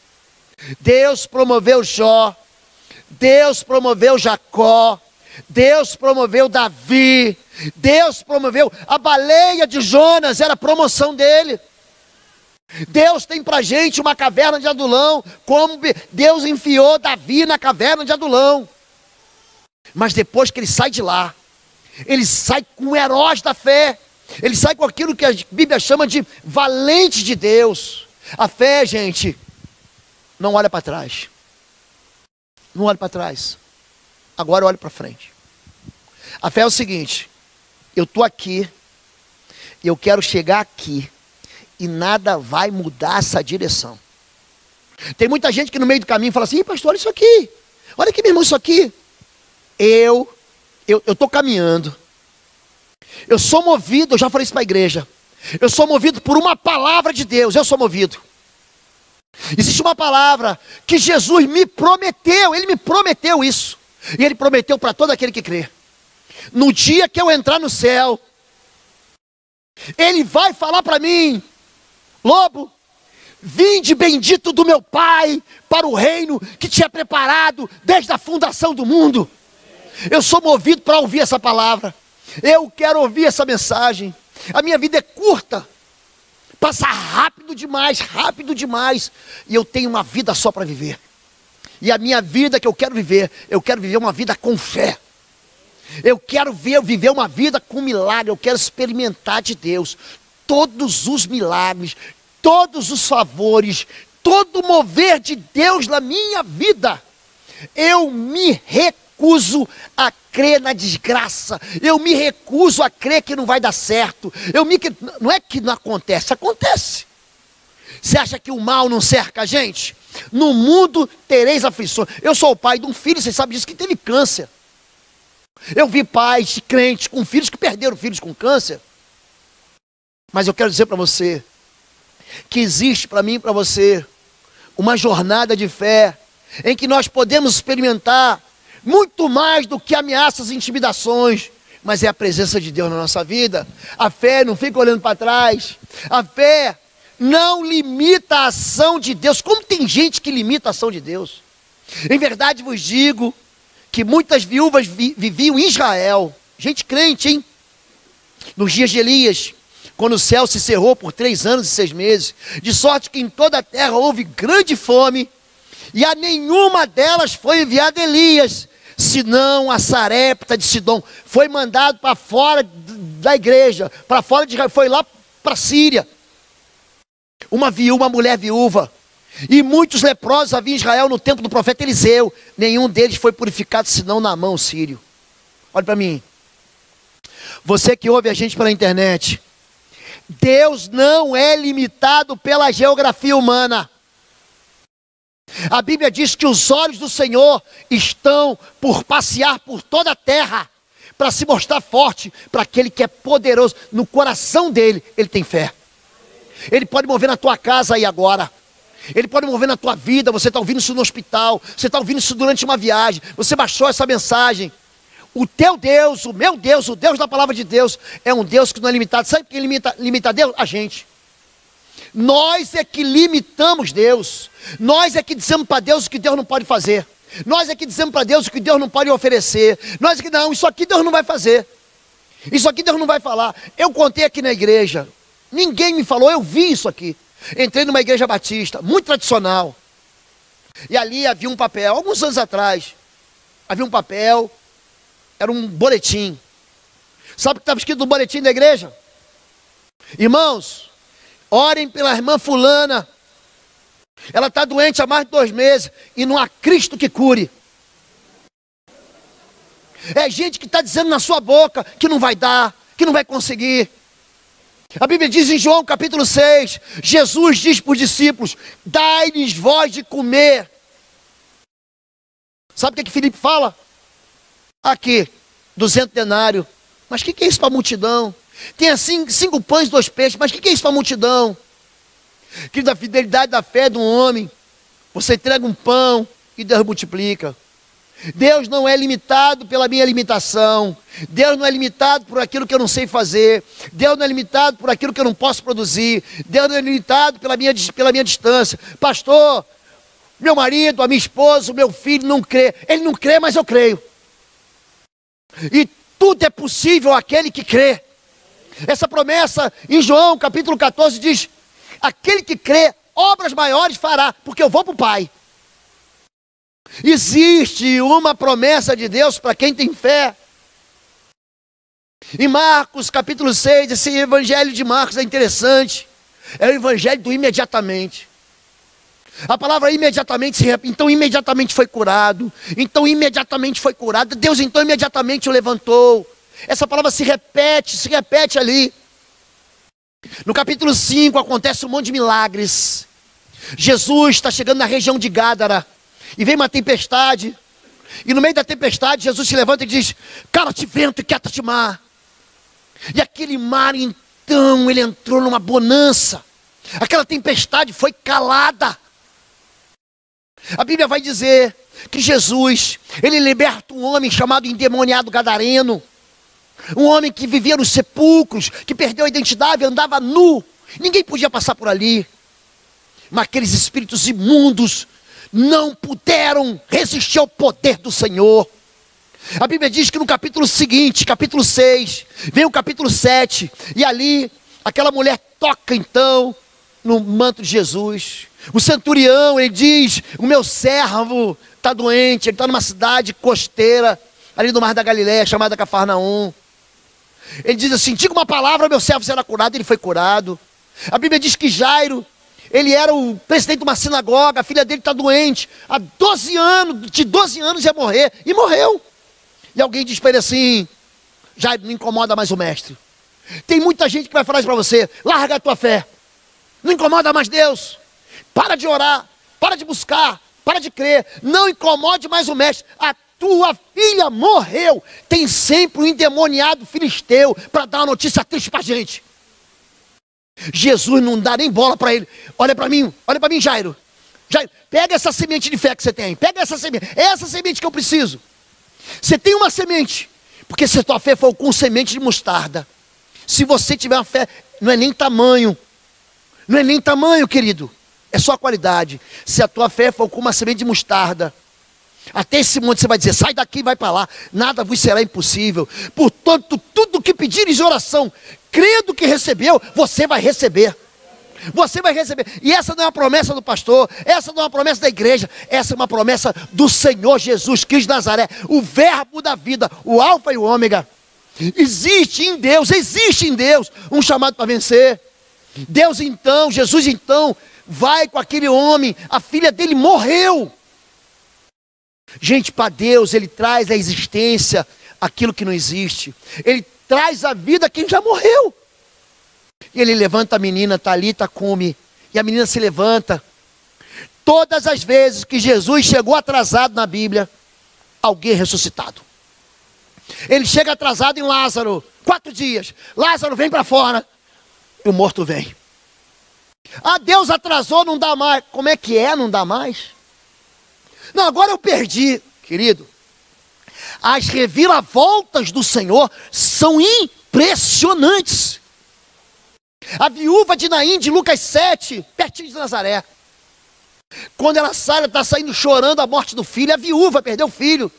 Deus promoveu Jó, Deus promoveu Jacó, Deus promoveu Davi, Deus promoveu a baleia de Jonas, era a promoção dele. Deus tem pra gente uma caverna de Adulão, como Deus enfiou Davi na caverna de Adulão. Mas depois que ele sai de lá, ele sai com heróis da fé, ele sai com aquilo que a Bíblia chama de valente de Deus. A fé, gente, não olha para trás. Não olha para trás. Agora olha para frente. A fé é o seguinte: eu estou aqui, e eu quero chegar aqui, e nada vai mudar essa direção. Tem muita gente que no meio do caminho fala assim: Ih, pastor, olha isso aqui, olha aqui, meu irmão, isso aqui. Eu, eu estou caminhando, eu sou movido, eu já falei isso para a igreja, eu sou movido por uma palavra de Deus, eu sou movido. Existe uma palavra que Jesus me prometeu, Ele me prometeu isso, e Ele prometeu para todo aquele que crê. No dia que eu entrar no céu, Ele vai falar para mim: Lobo, vinde bendito do meu Pai para o reino que tinha preparado desde a fundação do mundo. Eu sou movido para ouvir essa palavra, eu quero ouvir essa mensagem. A minha vida é curta, passa rápido demais, rápido demais, e eu tenho uma vida só para viver. E a minha vida que eu quero viver, eu quero viver uma vida com fé. Eu quero ver, viver uma vida com milagre, eu quero experimentar de Deus todos os milagres, todos os favores, todo o mover de Deus na minha vida. Eu me recuso a crer na desgraça, eu me recuso a crer que não vai dar certo. Eu me, não é que não acontece, acontece. Você acha que o mal não cerca a gente? No mundo tereis aflições. Eu sou o pai de um filho, vocês sabem disso, que teve câncer. Eu vi pais crentes com filhos que perderam filhos com câncer. Mas eu quero dizer para você que existe para mim e para você uma jornada de fé em que nós podemos experimentar muito mais do que ameaças e intimidações, mas é a presença de Deus na nossa vida. A fé não fica olhando para trás, a fé não limita a ação de Deus. Como tem gente que limita a ação de Deus? Em verdade vos digo que muitas viúvas vi, viviam em Israel, gente crente, hein? Nos dias de Elias, quando o céu se cerrou por três anos e seis meses, de sorte que em toda a terra houve grande fome, e a nenhuma delas foi enviado Elias, senão a Sarepta de Sidom. Foi mandado para fora da igreja, para fora de Israel, foi lá para a Síria. Uma viúva, uma mulher viúva, e muitos leprosos havia em Israel no tempo do profeta Eliseu. Nenhum deles foi purificado senão Naamã, o sírio. Olha para mim, você que ouve a gente pela internet, Deus não é limitado pela geografia humana. A Bíblia diz que os olhos do Senhor estão por passear por toda a terra, para se mostrar forte para aquele que é poderoso. No coração dele, ele tem fé. Ele pode mover na tua casa aí agora, Ele pode mover na tua vida. Você está ouvindo isso no hospital, você está ouvindo isso durante uma viagem, você baixou essa mensagem. O teu Deus, o meu Deus, o Deus da palavra de Deus, é um Deus que não é limitado. Sabe quem limita, limita Deus? A gente. Nós é que limitamos Deus. Nós é que dizemos para Deus o que Deus não pode fazer. Nós é que dizemos para Deus o que Deus não pode oferecer. Nós é que não, isso aqui Deus não vai fazer, isso aqui Deus não vai falar. Eu contei aqui na igreja, ninguém me falou, eu vi isso aqui. Entrei numa igreja batista, muito tradicional, e ali havia um papel, alguns anos atrás, havia um papel, era um boletim. Sabe o que estava escrito no boletim da igreja? Irmãos, orem pela irmã fulana, ela está doente há mais de dois meses, e não há Cristo que cure. É gente que está dizendo na sua boca que não vai dar, que não vai conseguir. A Bíblia diz em João capítulo seis, Jesus diz para os discípulos, dai-lhes vós de comer. Sabe o que, que Filipe fala? Aqui, duzentos denários. Mas o que, que é isso para a multidão? Tem assim cinco pães e dois peixes, mas o que, que é isso para a multidão? Que da fidelidade da fé de um homem, você entrega um pão e Deus multiplica. Deus não é limitado pela minha limitação. Deus não é limitado por aquilo que eu não sei fazer. Deus não é limitado por aquilo que eu não posso produzir. Deus não é limitado pela minha, pela minha distância. Pastor, meu marido, a minha esposa, o meu filho não crê. Ele não crê, mas eu creio. E tudo é possível àquele que crê. Essa promessa em João capítulo catorze diz, aquele que crê, obras maiores fará, porque eu vou para o Pai. Existe uma promessa de Deus para quem tem fé. Em Marcos capítulo seis, esse evangelho de Marcos é interessante. É o evangelho do imediatamente. A palavra imediatamente se repete, então imediatamente foi curado, então imediatamente foi curado, Deus então imediatamente o levantou. Essa palavra se repete, se repete ali. No capítulo cinco acontece um monte de milagres. Jesus está chegando na região de Gádara, e vem uma tempestade, e no meio da tempestade Jesus se levanta e diz: cala-te vento e quieta-te mar. E aquele mar então, ele entrou numa bonança, aquela tempestade foi calada. A Bíblia vai dizer que Jesus, ele liberta um homem chamado endemoniado gadareno, um homem que vivia nos sepulcros, que perdeu a identidade, andava nu, ninguém podia passar por ali, mas aqueles espíritos imundos não puderam resistir ao poder do Senhor. A Bíblia diz que no capítulo seguinte, capítulo seis, vem o capítulo sete, e ali aquela mulher toca então no manto de Jesus. O centurião, ele diz: o meu servo está doente, ele está numa cidade costeira, ali do Mar da Galileia, chamada Cafarnaum. Ele diz assim: diga uma palavra, meu servo será curado. Ele foi curado. A Bíblia diz que Jairo, ele era o presidente de uma sinagoga, a filha dele está doente, há doze anos, de doze anos ia morrer, e morreu. E alguém diz para ele assim: Jairo, não incomoda mais o mestre. Tem muita gente que vai falar isso para você: larga a tua fé, não incomoda mais Deus, para de orar, para de buscar, para de crer, não incomode mais o mestre. A tua filha morreu. Tem sempre um endemoniado filisteu para dar uma notícia triste para a gente. Jesus não dá nem bola para ele. Olha para mim, olha para mim, Jairo. Jairo, pega essa semente de fé que você tem, pega essa semente, é essa semente que eu preciso. Você tem uma semente, porque se a tua fé for com semente de mostarda, se você tiver uma fé, não é nem tamanho, não é nem tamanho, querido, é só a qualidade. Se a tua fé for com uma semente de mostarda, até esse monte você vai dizer: sai daqui, vai para lá, nada vos será impossível. Portanto, tudo que pedires de oração, crendo que recebeu, você vai receber. Você vai receber. E essa não é uma promessa do pastor, essa não é uma promessa da igreja, essa é uma promessa do Senhor Jesus Cristo de Nazaré, o verbo da vida, o alfa e o ômega. Existe em Deus, existe em Deus um chamado para vencer. Deus então, Jesus então, vai com aquele homem, a filha dele morreu. Gente, para Deus, Ele traz à existência aquilo que não existe. Ele traz à vida quem já morreu. E Ele levanta a menina, Talita cumi, e a menina se levanta. Todas as vezes que Jesus chegou atrasado na Bíblia, alguém ressuscitado. Ele chega atrasado em Lázaro, quatro dias. Lázaro vem para fora, e o morto vem. Ah, Deus atrasou, não dá mais. Como é que é, não dá mais? Não, agora eu perdi, querido. As reviravoltas do Senhor são impressionantes. A viúva de Naim, de Lucas sete, pertinho de Nazaré, quando ela sai, ela está saindo chorando a morte do filho. A viúva perdeu o filho.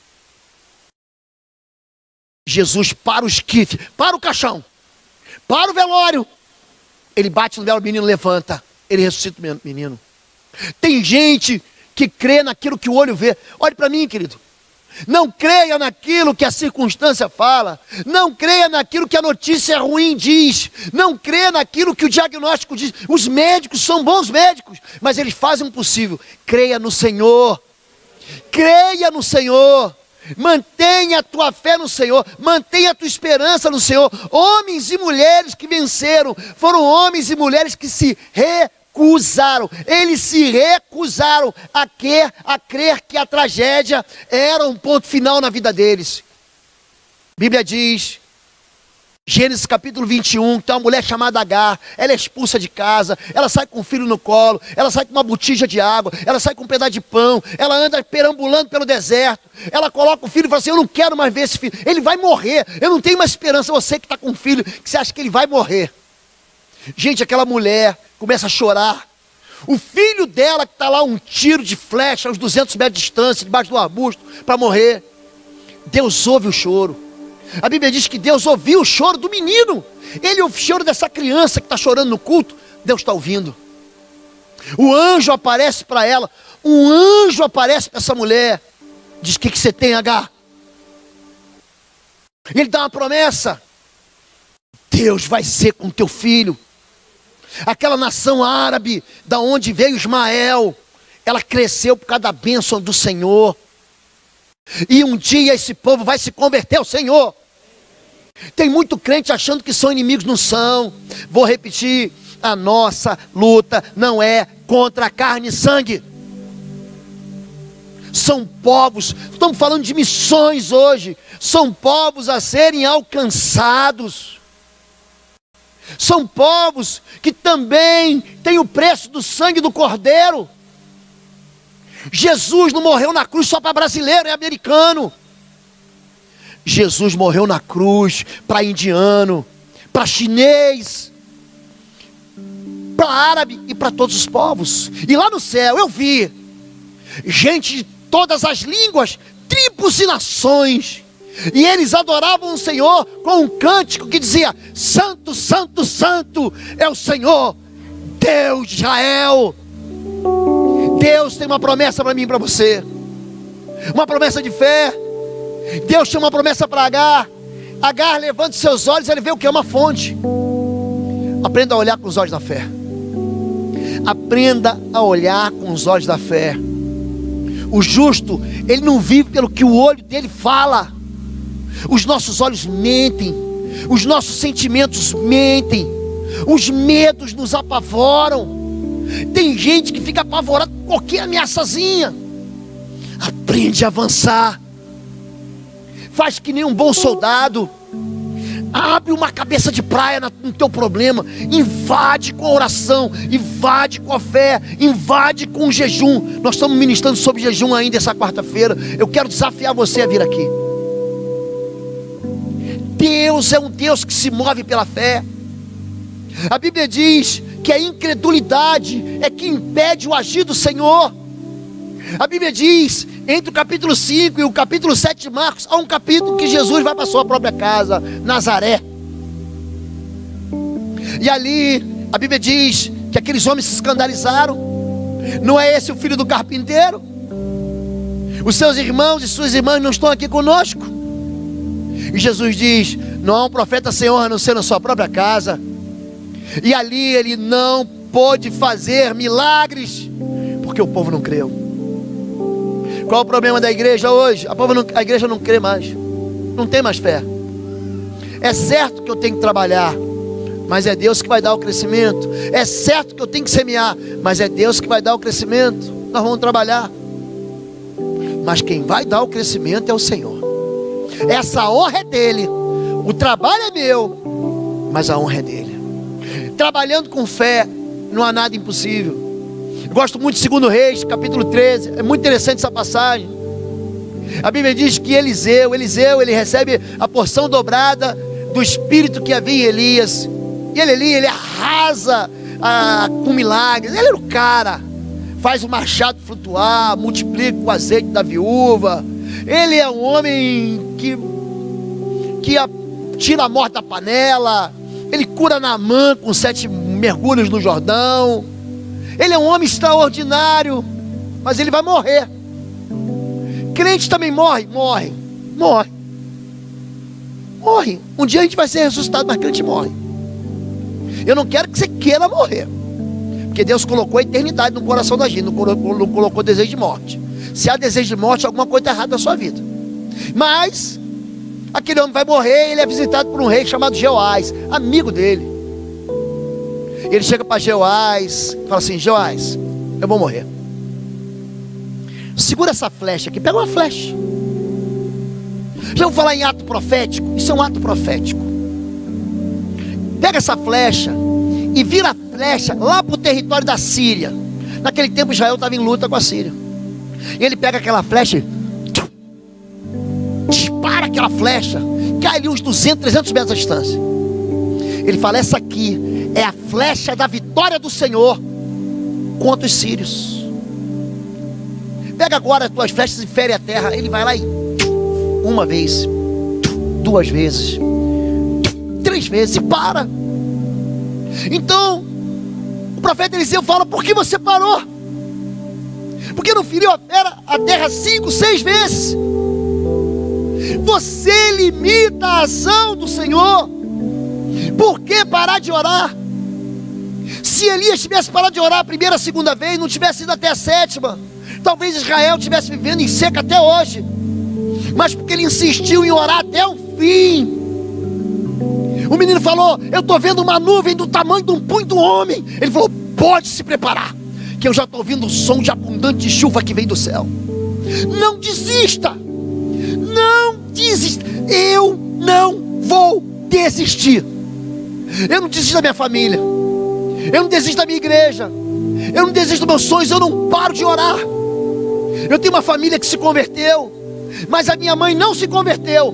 Jesus para o esquife, para o caixão, para o velório. Ele bate no velório, o menino levanta, ele ressuscita o menino. Tem gente que crê naquilo que o olho vê. Olhe para mim, querido. Não creia naquilo que a circunstância fala. Não creia naquilo que a notícia ruim diz. Não creia naquilo que o diagnóstico diz. Os médicos são bons médicos, mas eles fazem o possível. Creia no Senhor. Creia no Senhor. Mantenha a tua fé no Senhor. Mantenha a tua esperança no Senhor. Homens e mulheres que venceram foram homens e mulheres que se recusaram. Recusaram, eles se recusaram a crer, a crer que a tragédia era um ponto final na vida deles. A Bíblia diz, Gênesis capítulo vinte e um, tem uma mulher chamada Agar, ela é expulsa de casa, ela sai com o filho no colo, ela sai com uma botija de água, ela sai com um pedaço de pão, ela anda perambulando pelo deserto, ela coloca o filho e fala assim: eu não quero mais ver esse filho, ele vai morrer, eu não tenho mais esperança. Você que está com um filho, que você acha que ele vai morrer. Gente, aquela mulher começa a chorar. O filho dela que está lá, um tiro de flecha a uns duzentos metros de distância, debaixo do arbusto, para morrer. Deus ouve o choro. A Bíblia diz que Deus ouviu o choro do menino. Ele ouve o choro dessa criança que está chorando no culto. Deus está ouvindo. O anjo aparece para ela. Um anjo aparece para essa mulher. Diz: o que, que você tem, Agar? Ele dá uma promessa: Deus vai ser com teu filho. Aquela nação árabe, da onde veio Ismael, ela cresceu por causa da bênção do Senhor. E um dia esse povo vai se converter ao Senhor. Tem muito crente achando que são inimigos, não são. Vou repetir, a nossa luta não é contra a carne e sangue. São povos, estamos falando de missões hoje, são povos a serem alcançados. São povos que também têm o preço do sangue do Cordeiro. Jesus não morreu na cruz só para brasileiro e americano. Jesus morreu na cruz para indiano, para chinês, para árabe e para todos os povos. E lá no céu eu vi gente de todas as línguas, tribos e nações. E eles adoravam o Senhor com um cântico que dizia: Santo, Santo, Santo é o Senhor, Deus de Israel. Deus tem uma promessa para mim e para você, uma promessa de fé. Deus tem uma promessa para Agar. Agar, levanta os seus olhos, ele vê o que é uma fonte. Aprenda a olhar com os olhos da fé. Aprenda a olhar com os olhos da fé. O justo, ele não vive pelo que o olho dele fala. Os nossos olhos mentem, os nossos sentimentos mentem, os medos nos apavoram. Tem gente que fica apavorada com qualquer ameaçazinha. Aprende a avançar. Faz que nem um bom soldado. Abre uma cabeça de praia no teu problema. Invade com a oração, invade com a fé, invade com o jejum. Nós estamos ministrando sobre jejum ainda essa quarta-feira. Eu quero desafiar você a vir aqui. Deus é um Deus que se move pela fé. A Bíblia diz que a incredulidade é que impede o agir do Senhor. A Bíblia diz, entre o capítulo cinco e o capítulo sete de Marcos, há um capítulo que Jesus vai para a sua própria casa, Nazaré. E ali, a Bíblia diz que aqueles homens se escandalizaram. Não é esse o filho do carpinteiro? Os seus irmãos e suas irmãs não estão aqui conosco? E Jesus diz: não há um profeta sem honra a não ser na sua própria casa. E ali ele não pôde fazer milagres, porque o povo não creu. Qual o problema da igreja hoje? A, povo não, a igreja não crê mais, não tem mais fé. É certo que eu tenho que trabalhar, mas é Deus que vai dar o crescimento. É certo que eu tenho que semear, mas é Deus que vai dar o crescimento. Nós vamos trabalhar, mas quem vai dar o crescimento é o Senhor. Essa honra é dele. O trabalho é meu, mas a honra é dele. Trabalhando com fé, não há nada impossível. Eu gosto muito de segundo Reis, capítulo treze. É muito interessante essa passagem. A Bíblia diz que Eliseu, Eliseu, ele recebe a porção dobrada do espírito que havia em Elias. E ele ali, ele arrasa ah, com milagres. Ele era o cara. Faz o machado flutuar, multiplica o azeite da viúva. Ele é um homem que, que a, tira a morte da panela. Ele cura Naamã com sete mergulhos no Jordão. Ele é um homem extraordinário, mas ele vai morrer. Crente também morre, morre, morre. Morre. Um dia a gente vai ser ressuscitado, mas crente morre. Eu não quero que você queira morrer, porque Deus colocou a eternidade no coração da gente, não colocou, não colocou desejo de morte. Se há desejo de morte, alguma coisa está errada na sua vida. Mas aquele homem vai morrer e ele é visitado por um rei chamado Jeoás, amigo dele. Ele chega para Jeoás e fala assim: Jeoás, eu vou morrer. Segura essa flecha aqui, pega uma flecha. Já vou falar em ato profético. Isso é um ato profético. Pega essa flecha e vira a flecha lá para o território da Síria. Naquele tempo Israel estava em luta com a Síria. E ele pega aquela flecha e dispara aquela flecha, cai ali uns duzentos, trezentos metros de distância. Ele fala: essa aqui é a flecha da vitória do Senhor contra os sírios. Pega agora as tuas flechas e fere a terra. Ele vai lá e uma vez, duas vezes, três vezes e para. Então o profeta Eliseu fala: por que você parou? Porque não feriu a terra, a terra cinco, seis vezes? Você limita a ação do Senhor. Por que parar de orar? Se Se Elias tivesse parado de orar a primeira, a segunda vez, não tivesse ido até a sétima, talvez Israel estivesse vivendo em seca até hoje. Mas porque ele insistiu em orar até o fim. O menino falou: eu estou vendo uma nuvem do tamanho de um punho do homem. Ele falou: pode se preparar, que eu já estou ouvindo o som de abundante chuva que vem do céu. Não desista, não desista. Eu não vou desistir. Eu não desisto da minha família, eu não desisto da minha igreja, eu não desisto dos meus sonhos, eu não paro de orar. Eu tenho uma família que se converteu, mas a minha mãe não se converteu.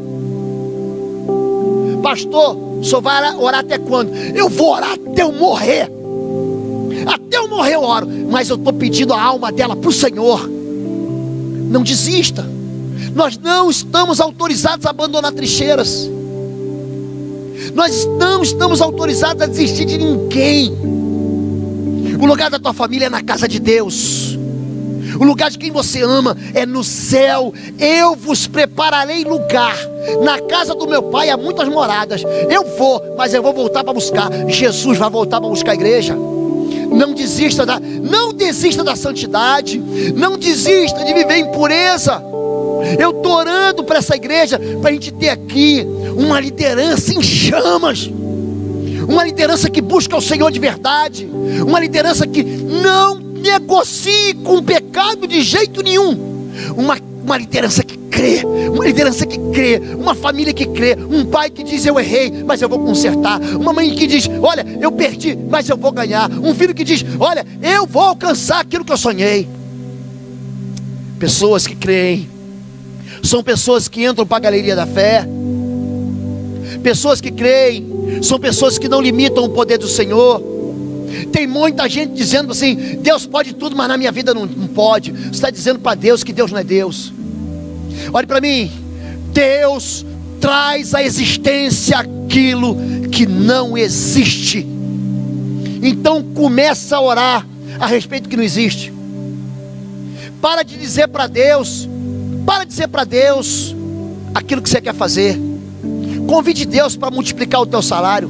Pastor, o senhor vai orar até quando? Eu vou orar até eu morrer. Até eu morrer eu oro, mas eu estou pedindo a alma dela para o Senhor. Não desista. Nós não estamos autorizados a abandonar trincheiras. Nós não estamos autorizados a desistir de ninguém. O lugar da tua família é na casa de Deus. O lugar de quem você ama é no céu. Eu vos prepararei lugar. Na casa do meu pai há muitas moradas. Eu vou, mas eu vou voltar para buscar. Jesus vai voltar para buscar a igreja. Não desista da, não desista da santidade. Não desista de viver em pureza. Eu estou orando para essa igreja, para a gente ter aqui uma liderança em chamas. Uma liderança que busca o Senhor de verdade. Uma liderança que não negocie com o pecado de jeito nenhum. Uma, uma liderança que crê. Uma liderança que crê. Uma família que crê. Um pai que diz: eu errei, mas eu vou consertar. Uma mãe que diz: olha, eu perdi, mas eu vou ganhar. Um filho que diz: olha, eu vou alcançar aquilo que eu sonhei. Pessoas que creem. São pessoas que entram para a galeria da fé. Pessoas que creem. São pessoas que não limitam o poder do Senhor. Tem muita gente dizendo assim: Deus pode tudo, mas na minha vida não, não pode. Você está dizendo para Deus que Deus não é Deus. Olhe para mim. Deus traz à existência aquilo que não existe. Então começa a orar a respeito do que não existe. Para de dizer para Deus Para de dizer para Deus aquilo que você quer fazer. Convide Deus para multiplicar o teu salário.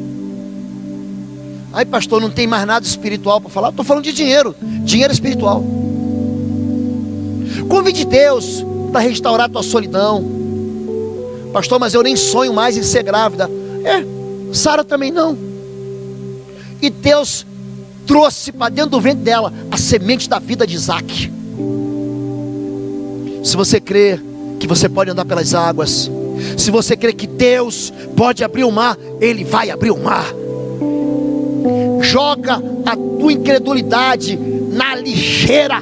Ai, pastor, não tem mais nada espiritual para falar. Estou falando de dinheiro. Dinheiro espiritual. Convide Deus para restaurar a tua solidão. Pastor, mas eu nem sonho mais em ser grávida. É, Sara também não. E Deus trouxe para dentro do ventre dela a semente da vida de Isaac. Se você crê que você pode andar pelas águas, se você crê que Deus pode abrir o mar, Ele vai abrir o mar. Joga a tua incredulidade na lixeira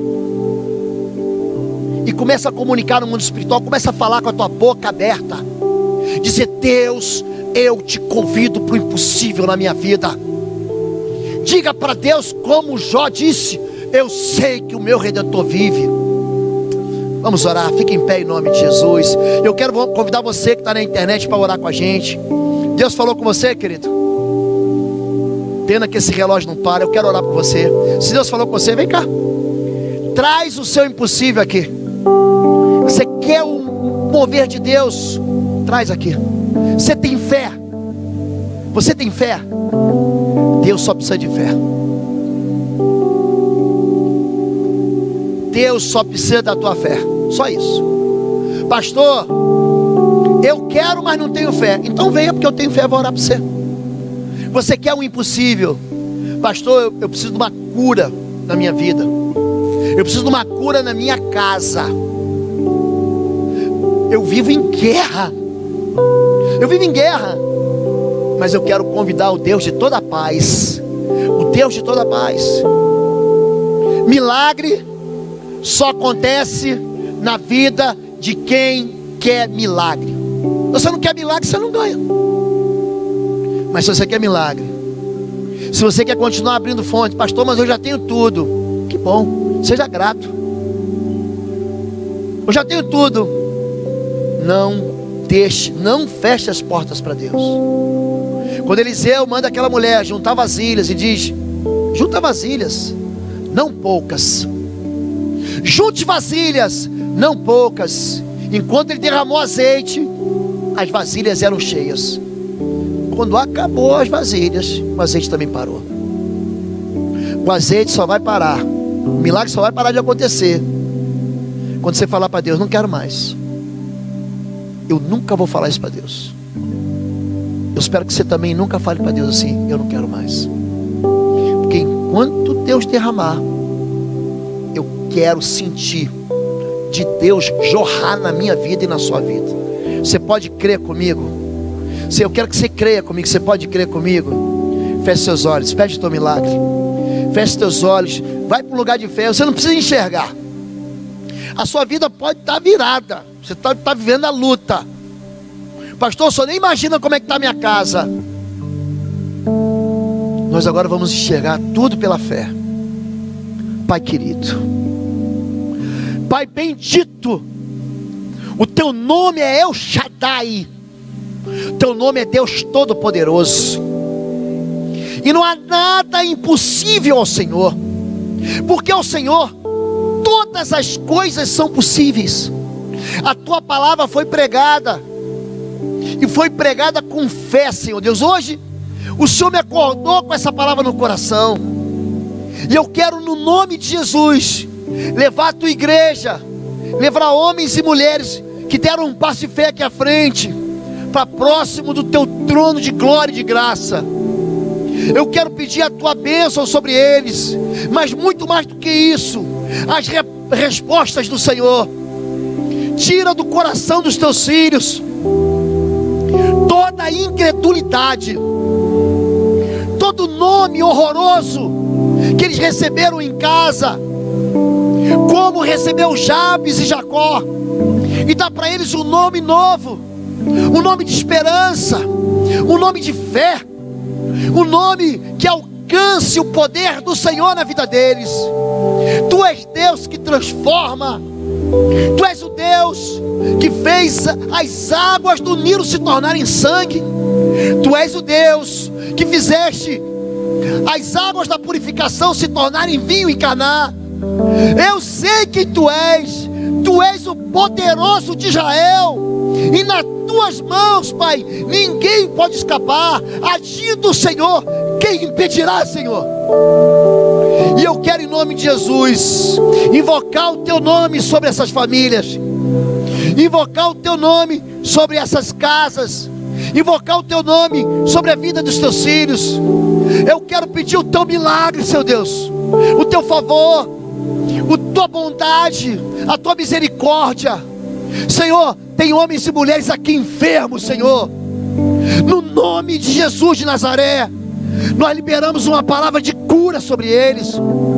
e começa a comunicar no mundo espiritual. Começa a falar com a tua boca aberta. Dizer: Deus, eu te convido para o impossível na minha vida. Diga para Deus como Jó disse: eu sei que o meu Redentor vive. Vamos orar, fique em pé em nome de Jesus. Eu quero convidar você que está na internet para orar com a gente. Deus falou com você, querido? Pena que esse relógio não para. Eu quero orar por você. Se Deus falou com você, vem cá. Traz o seu impossível aqui. Você quer o mover de Deus? Traz aqui. Você tem fé? Você tem fé? Deus só precisa de fé. Deus só precisa da tua fé. Só isso. Pastor, eu quero, mas não tenho fé. Então venha, porque eu tenho fé, vou orar para você. Você quer um impossível? Pastor, eu, eu preciso de uma cura na minha vida. Eu preciso de uma cura na minha casa. Eu vivo em guerra. Eu vivo em guerra. Mas eu quero convidar o Deus de toda a paz. O Deus de toda a paz. Milagre só acontece na vida de quem quer milagre. Você não quer milagre, você não ganha. Mas se você quer milagre, se você quer continuar abrindo fonte, pastor, mas eu já tenho tudo. Que bom, seja grato. Eu já tenho tudo. Não deixe, não feche as portas para Deus. Quando Eliseu manda aquela mulher juntar vasilhas e diz: junta vasilhas, não poucas. Junte vasilhas, não poucas. Enquanto ele derramou azeite, as vasilhas eram cheias. Quando acabou as vasilhas, o azeite também parou. O azeite só vai parar, o milagre só vai parar de acontecer quando você falar para Deus: não quero mais. Eu nunca vou falar isso para Deus. Eu espero que você também nunca fale para Deus assim: eu não quero mais. Porque enquanto Deus derramar, eu quero sentir de Deus jorrar na minha vida e na sua vida. Você pode crer comigo? Se eu quero que você creia comigo, você pode crer comigo? Feche seus olhos, pede o teu milagre. Feche teus olhos, vai para um lugar de fé. Você não precisa enxergar. A sua vida pode estar virada. Você está tá vivendo a luta. Pastor, o senhor nem imagina como é que está a minha casa. Nós agora vamos enxergar tudo pela fé. Pai querido, Pai bendito, o teu nome é El Shaddai. Teu nome é Deus Todo-Poderoso. E não há nada impossível ao Senhor, porque ao Senhor todas as coisas são possíveis. A tua palavra foi pregada, e foi pregada com fé, Senhor Deus. Hoje o Senhor me acordou com essa palavra no coração, e eu quero, no nome de Jesus, levar a tua igreja, levar homens e mulheres que deram um passo de fé aqui à frente, para próximo do teu trono de glória e de graça. Eu quero pedir a tua bênção sobre eles, mas muito mais do que isso, as re respostas do Senhor. Tira do coração dos teus filhos toda a incredulidade, todo nome horroroso que eles receberam em casa, como recebeu Jabes e Jacó, e dá para eles um nome novo, um nome de esperança, um nome de fé, um nome que alcance o poder do Senhor na vida deles. Tu és Deus que transforma. Tu és o Deus que fez as águas do Nilo se tornarem sangue. Tu és o Deus que fizeste as águas da purificação se tornarem vinho em Caná. Eu sei que Tu és. Tu és o poderoso de Israel, e nas tuas mãos, Pai, ninguém pode escapar. Agindo o Senhor, quem impedirá, Senhor? E eu quero, em nome de Jesus, invocar o teu nome sobre essas famílias, invocar o teu nome sobre essas casas, invocar o teu nome sobre a vida dos teus filhos. Eu quero pedir o teu milagre, Senhor Deus, o teu favor, a tua bondade, a tua misericórdia. Senhor, tem homens e mulheres aqui enfermos, Senhor. No nome de Jesus de Nazaré, nós liberamos uma palavra de cura sobre eles.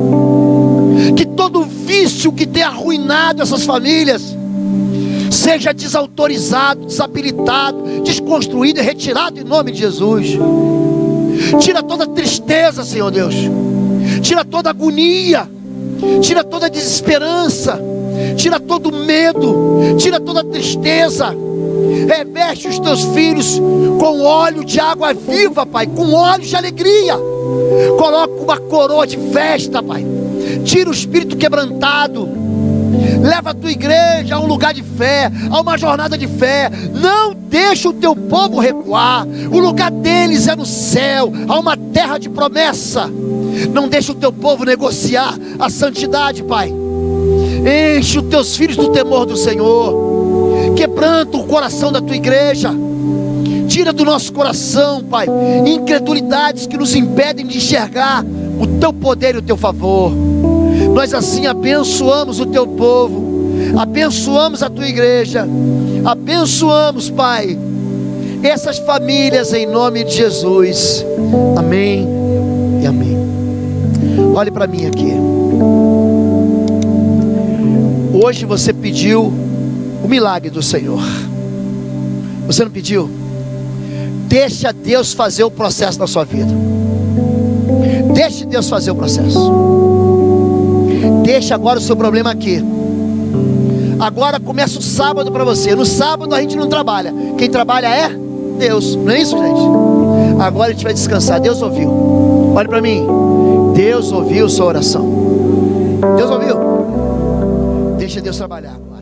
Que todo vício que tem arruinado essas famílias seja desautorizado, desabilitado, desconstruído e retirado em nome de Jesus. Tira toda tristeza, Senhor Deus. Tira toda agonia. Tira toda desesperança. Tira todo medo. Tira toda tristeza. Reveste os teus filhos com óleo de água viva, Pai, com óleo de alegria. Coloca uma coroa de festa, Pai. Tira o espírito quebrantado. Leva a tua igreja a um lugar de fé, a uma jornada de fé. Não deixa o teu povo recuar. O lugar deles é no céu, há uma terra de promessa. Não deixa o teu povo negociar a santidade, Pai. Enche os teus filhos do temor do Senhor. Quebranta o coração da tua igreja. Tira do nosso coração, Pai, incredulidades que nos impedem de enxergar o teu poder e o teu favor. Nós assim abençoamos o teu povo, abençoamos a tua igreja, abençoamos, Pai, essas famílias em nome de Jesus. Amém e amém. Olhe para mim aqui. Hoje você pediu o milagre do Senhor. Você não pediu? Deixa Deus fazer o processo na sua vida. Deixe Deus fazer o processo. Deixa agora o seu problema aqui. Agora começa o sábado para você. No sábado a gente não trabalha. Quem trabalha é Deus. Não é isso, gente? Agora a gente vai descansar. Deus ouviu. Olha para mim. Deus ouviu sua oração. Deus ouviu. Deixa Deus trabalhar agora.